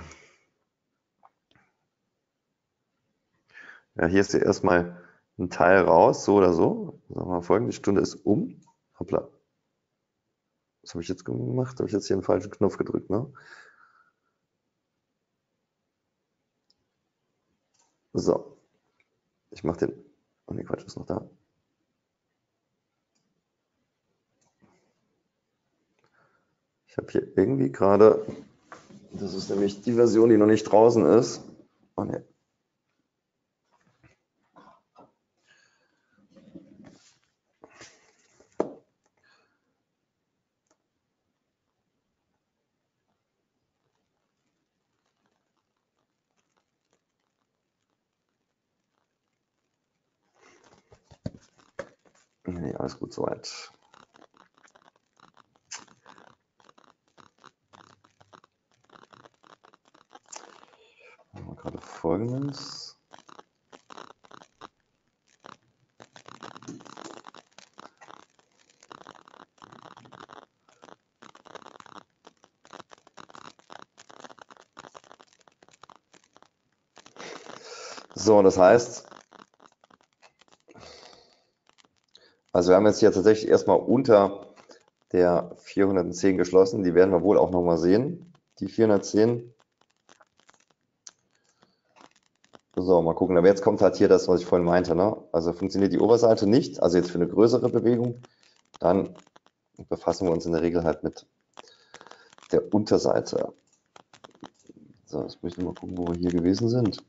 Ja, hier ist ja erstmal ein Teil raus, so oder so. Sagen wir mal folgende Stunde ist um. Hoppla. Was habe ich jetzt gemacht? Habe ich jetzt hier einen falschen Knopf gedrückt, ne? So. Ich mache den. Oh ne, Quatsch, ist noch da. Ich habe hier irgendwie gerade, das ist nämlich die Version, die noch nicht draußen ist. Oh, nee. Nee, alles gut soweit. Machen wir gerade Folgendes. So, das heißt, also wir haben jetzt hier tatsächlich erstmal unter der 410 geschlossen. Die werden wir wohl auch nochmal sehen, die 410. So, mal gucken. Aber jetzt kommt halt hier das, was ich vorhin meinte, ne? Also funktioniert die Oberseite nicht, also jetzt für eine größere Bewegung, dann befassen wir uns in der Regel halt mit der Unterseite. So, jetzt muss ich mal gucken, wo wir hier gewesen sind.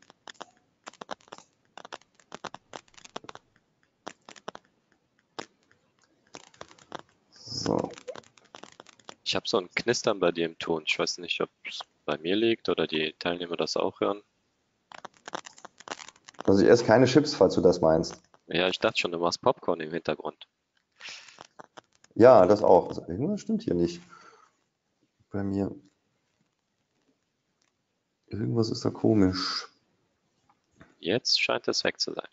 So. Ich habe so ein Knistern bei dir im Ton. Ich weiß nicht, ob es bei mir liegt oder die Teilnehmer das auch hören. Also ich esse keine Chips, falls du das meinst. Ja, ich dachte schon, du machst Popcorn im Hintergrund. Ja, das auch. Also irgendwas stimmt hier nicht bei mir. Irgendwas ist da komisch. Jetzt scheint es weg zu sein.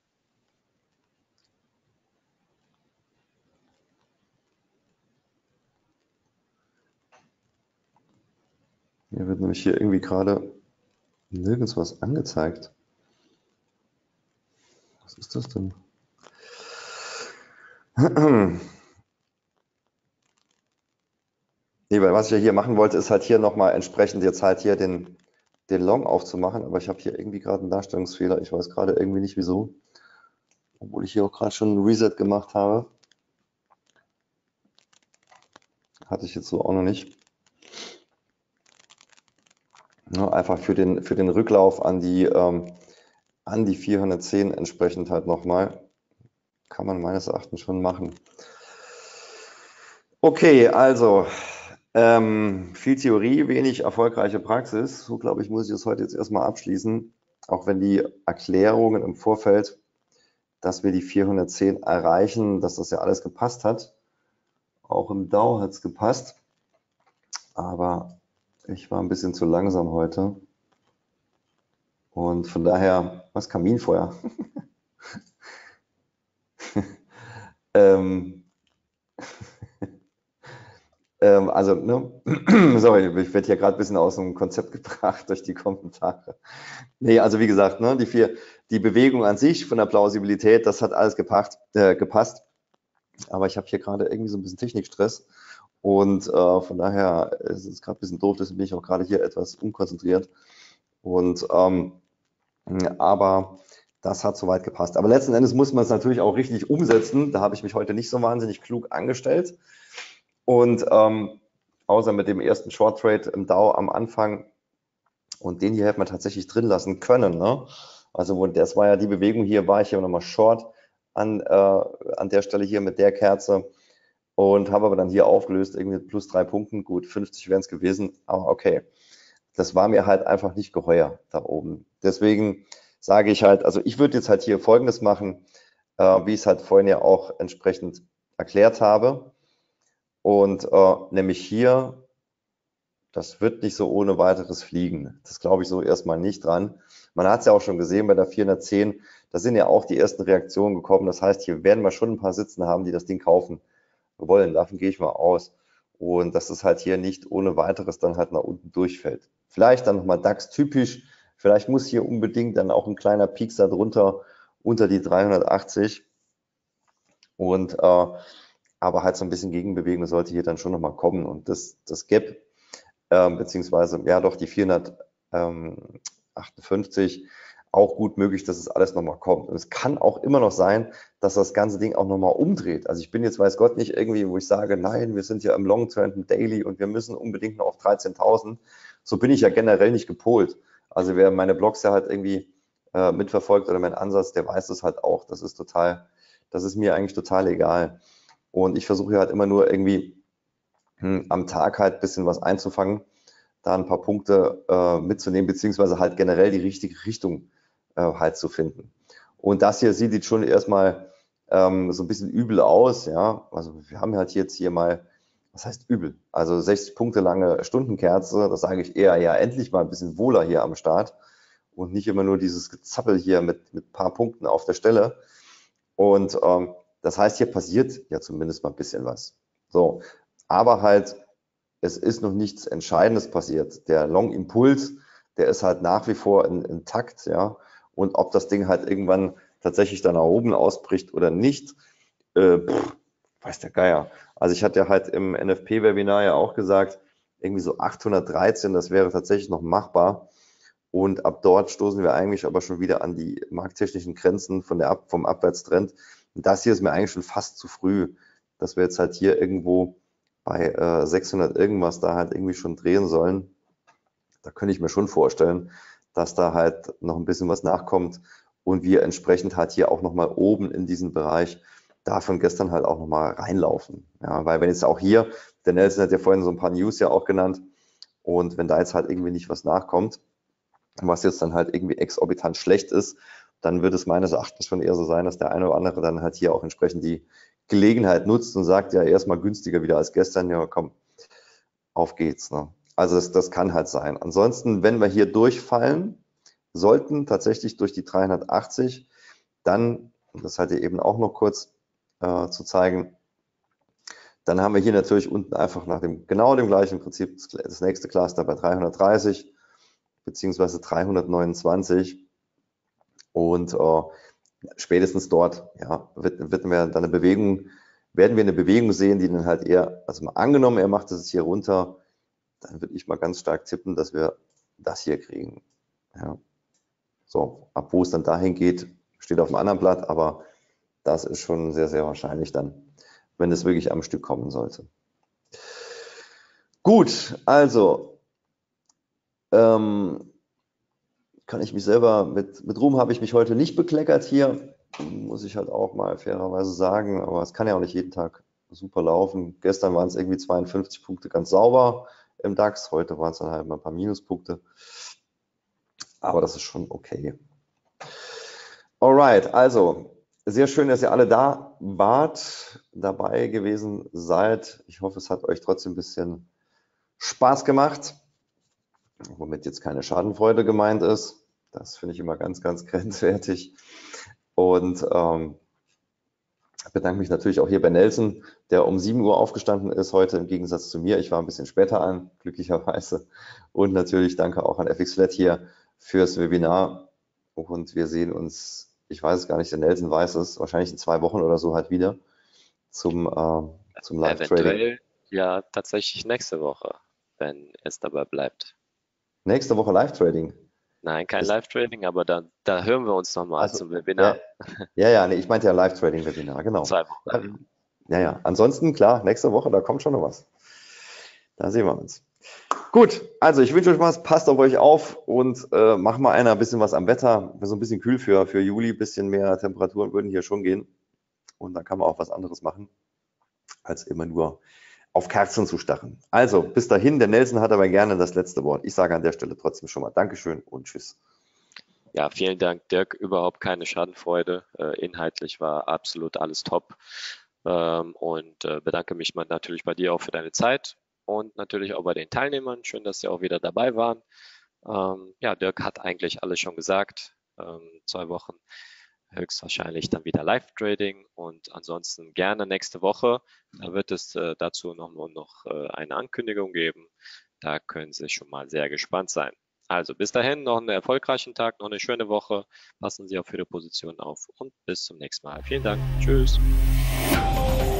Mir wird nämlich hier irgendwie gerade nirgends was angezeigt. Was ist das denn? Nee, weil was ich ja hier machen wollte, ist halt hier nochmal entsprechend jetzt halt hier den Long aufzumachen, aber ich habe hier irgendwie gerade einen Darstellungsfehler. Ich weiß gerade irgendwie nicht wieso. Obwohl ich hier auch gerade schon ein Reset gemacht habe. Hatte ich jetzt so auch noch nicht. Ja, einfach für den Rücklauf an die 410 entsprechend halt nochmal. Kann man meines Erachtens schon machen. Okay, also viel Theorie, wenig erfolgreiche Praxis. So glaube ich, muss ich das heute jetzt erstmal abschließen. Auch wenn die Erklärungen im Vorfeld, dass wir die 410 erreichen, dass das ja alles gepasst hat. Auch im DAO hat es gepasst. Aber ich war ein bisschen zu langsam heute. Und von daher, was Kaminfeuer? Also, ne? Sorry, ich werde hier gerade ein bisschen aus dem Konzept gebracht durch die Kommentare. Nee, also wie gesagt, ne, die Bewegung an sich von der Plausibilität, das hat alles gepasst. Aber ich habe hier gerade irgendwie so ein bisschen Technikstress. Und von daher ist es gerade ein bisschen doof, deswegen bin ich auch gerade hier etwas unkonzentriert. Und aber das hat soweit gepasst. Aber letzten Endes muss man es natürlich auch richtig umsetzen. Da habe ich mich heute nicht so wahnsinnig klug angestellt. Und außer mit dem ersten Short Trade im DAO am Anfang, und den hier hätte man tatsächlich drin lassen können. Ne? Also das war ja die Bewegung hier, war ich hier nochmal Short an der Stelle hier mit der Kerze und habe aber dann hier aufgelöst, irgendwie mit plus 3 Punkten. Gut, 50 wären es gewesen, aber okay. Das war mir halt einfach nicht geheuer da oben. Deswegen sage ich halt, also ich würde jetzt halt hier Folgendes machen, wie ich es halt vorhin ja auch entsprechend erklärt habe. Und nämlich hier, das wird nicht so ohne weiteres fliegen. Das glaube ich so erstmal nicht dran. Man hat es ja auch schon gesehen bei der 410, da sind ja auch die ersten Reaktionen gekommen. Das heißt, hier werden wir schon ein paar Sitzen haben, die das Ding kaufen wollen. Davon gehe ich mal aus. Und dass es halt hier nicht ohne weiteres dann halt nach unten durchfällt. Vielleicht dann nochmal DAX-typisch. Vielleicht muss hier unbedingt dann auch ein kleiner Piekser drunter unter die 380. Und aber halt so ein bisschen Gegenbewegung sollte hier dann schon nochmal kommen. Und das Gap, beziehungsweise ja doch die 458 auch gut möglich, dass es alles nochmal kommt. Und es kann auch immer noch sein, dass das ganze Ding auch nochmal umdreht. Also ich bin jetzt, weiß Gott, nicht irgendwie, wo ich sage, nein, wir sind ja im Long Trend, im Daily und wir müssen unbedingt noch auf 13.000. So bin ich ja generell nicht gepolt. Also wer meine Blogs ja halt irgendwie mitverfolgt oder meinen Ansatz, der weiß das halt auch. Das ist mir eigentlich total egal. Und ich versuche halt immer nur irgendwie am Tag halt ein bisschen was einzufangen, da ein paar Punkte mitzunehmen, beziehungsweise halt generell die richtige Richtung halt zu finden. Und das hier sieht jetzt schon erstmal so ein bisschen übel aus, ja. Also wir haben halt jetzt hier mal, was heißt übel? Also 60 Punkte lange Stundenkerze, das sage ich eher, ja, endlich mal ein bisschen wohler hier am Start und nicht immer nur dieses Gezappel hier mit ein paar Punkten auf der Stelle. Und das heißt, hier passiert ja zumindest mal ein bisschen was. So, aber halt, es ist noch nichts Entscheidendes passiert. Der Long-Impuls, der ist halt nach wie vor intakt, ja. Und ob das Ding halt irgendwann tatsächlich dann nach oben ausbricht oder nicht, weiß der Geier. Also ich hatte ja halt im NFP-Webinar ja auch gesagt, irgendwie so 813, das wäre tatsächlich noch machbar. Und ab dort stoßen wir eigentlich aber schon wieder an die markttechnischen Grenzen vom Abwärtstrend. Und das hier ist mir eigentlich schon fast zu früh, dass wir jetzt halt hier irgendwo bei 600 irgendwas da halt irgendwie schon drehen sollen. Da könnte ich mir schon vorstellen, dass da halt noch ein bisschen was nachkommt und wir entsprechend halt hier auch nochmal oben in diesen Bereich davon gestern halt auch nochmal reinlaufen. Ja, weil wenn jetzt auch hier, der Nelson hat ja vorhin so ein paar News ja auch genannt, und wenn da jetzt halt irgendwie nicht was nachkommt, was jetzt dann halt irgendwie exorbitant schlecht ist, dann wird es meines Erachtens schon eher so sein, dass der eine oder andere dann halt hier auch entsprechend die Gelegenheit nutzt und sagt, ja, erstmal günstiger wieder als gestern, ja komm, auf geht's. Ne? Also das kann halt sein. Ansonsten, wenn wir hier durchfallen sollten, tatsächlich durch die 380, dann, das hatte eben auch noch kurz zu zeigen, dann haben wir hier natürlich unten einfach nach genau dem gleichen Prinzip das nächste Cluster bei 330 beziehungsweise 329 und spätestens dort ja, werden wir eine Bewegung sehen, die dann halt eher, also mal angenommen, er macht es hier runter, dann würde ich mal ganz stark tippen, dass wir das hier kriegen. Ja. So, ab wo es dann dahin geht, steht auf dem anderen Blatt, aber das ist schon sehr, sehr wahrscheinlich dann, wenn es wirklich am Stück kommen sollte. Gut, also kann ich mich selber, mit Ruhm habe ich mich heute nicht bekleckert hier, muss ich halt auch mal fairerweise sagen, aber es kann ja auch nicht jeden Tag super laufen. Gestern waren es irgendwie 52 Punkte ganz sauber im DAX, heute waren es dann halt mal ein paar Minuspunkte, aber das ist schon okay. Alright, also sehr schön, dass ihr alle da wart, dabei gewesen seid. Ich hoffe, es hat euch trotzdem ein bisschen Spaß gemacht, womit jetzt keine Schadenfreude gemeint ist. Das finde ich immer ganz, ganz grenzwertig. Und bedanke mich natürlich auch hier bei Nelson, der um 7 Uhr aufgestanden ist heute im Gegensatz zu mir. Ich war ein bisschen später an, glücklicherweise. Und natürlich danke auch an FXFlat hier fürs Webinar. Und wir sehen uns, ich weiß es gar nicht, der Nelson weiß es, wahrscheinlich in 2 Wochen oder so halt wieder zum Live-Trading. Eventuell ja tatsächlich nächste Woche, wenn es dabei bleibt. Nächste Woche Live-Trading? Nein, kein Live-Trading, aber da hören wir uns nochmal zum Webinar. Ja, nee, ich meinte ja Live-Trading-Webinar, genau. 2 Wochen. Ja. Ansonsten, klar, nächste Woche, da kommt schon noch was. Da sehen wir uns. Gut, also ich wünsche euch was, passt auf euch auf und macht mal ein bisschen was am Wetter. So ein bisschen kühl für Juli, ein bisschen mehr Temperaturen würden hier schon gehen. Und dann kann man auch was anderes machen, als immer nur auf Kerzen zu starren. Also, bis dahin, der Nelson hat aber gerne das letzte Wort. Ich sage an der Stelle trotzdem schon mal Dankeschön und tschüss. Ja, vielen Dank, Dirk. Überhaupt keine Schadenfreude. Inhaltlich war absolut alles top. Und bedanke mich mal natürlich bei dir auch für deine Zeit und natürlich auch bei den Teilnehmern. Schön, dass sie auch wieder dabei waren. Ja, Dirk hat eigentlich alles schon gesagt. 2 Wochen höchstwahrscheinlich dann wieder Live-Trading und ansonsten gerne nächste Woche. Da wird es dazu noch eine Ankündigung geben. Da können Sie schon mal sehr gespannt sein. Also bis dahin noch einen erfolgreichen Tag, noch eine schöne Woche. Passen Sie auf Ihre Position auf und bis zum nächsten Mal. Vielen Dank. Tschüss.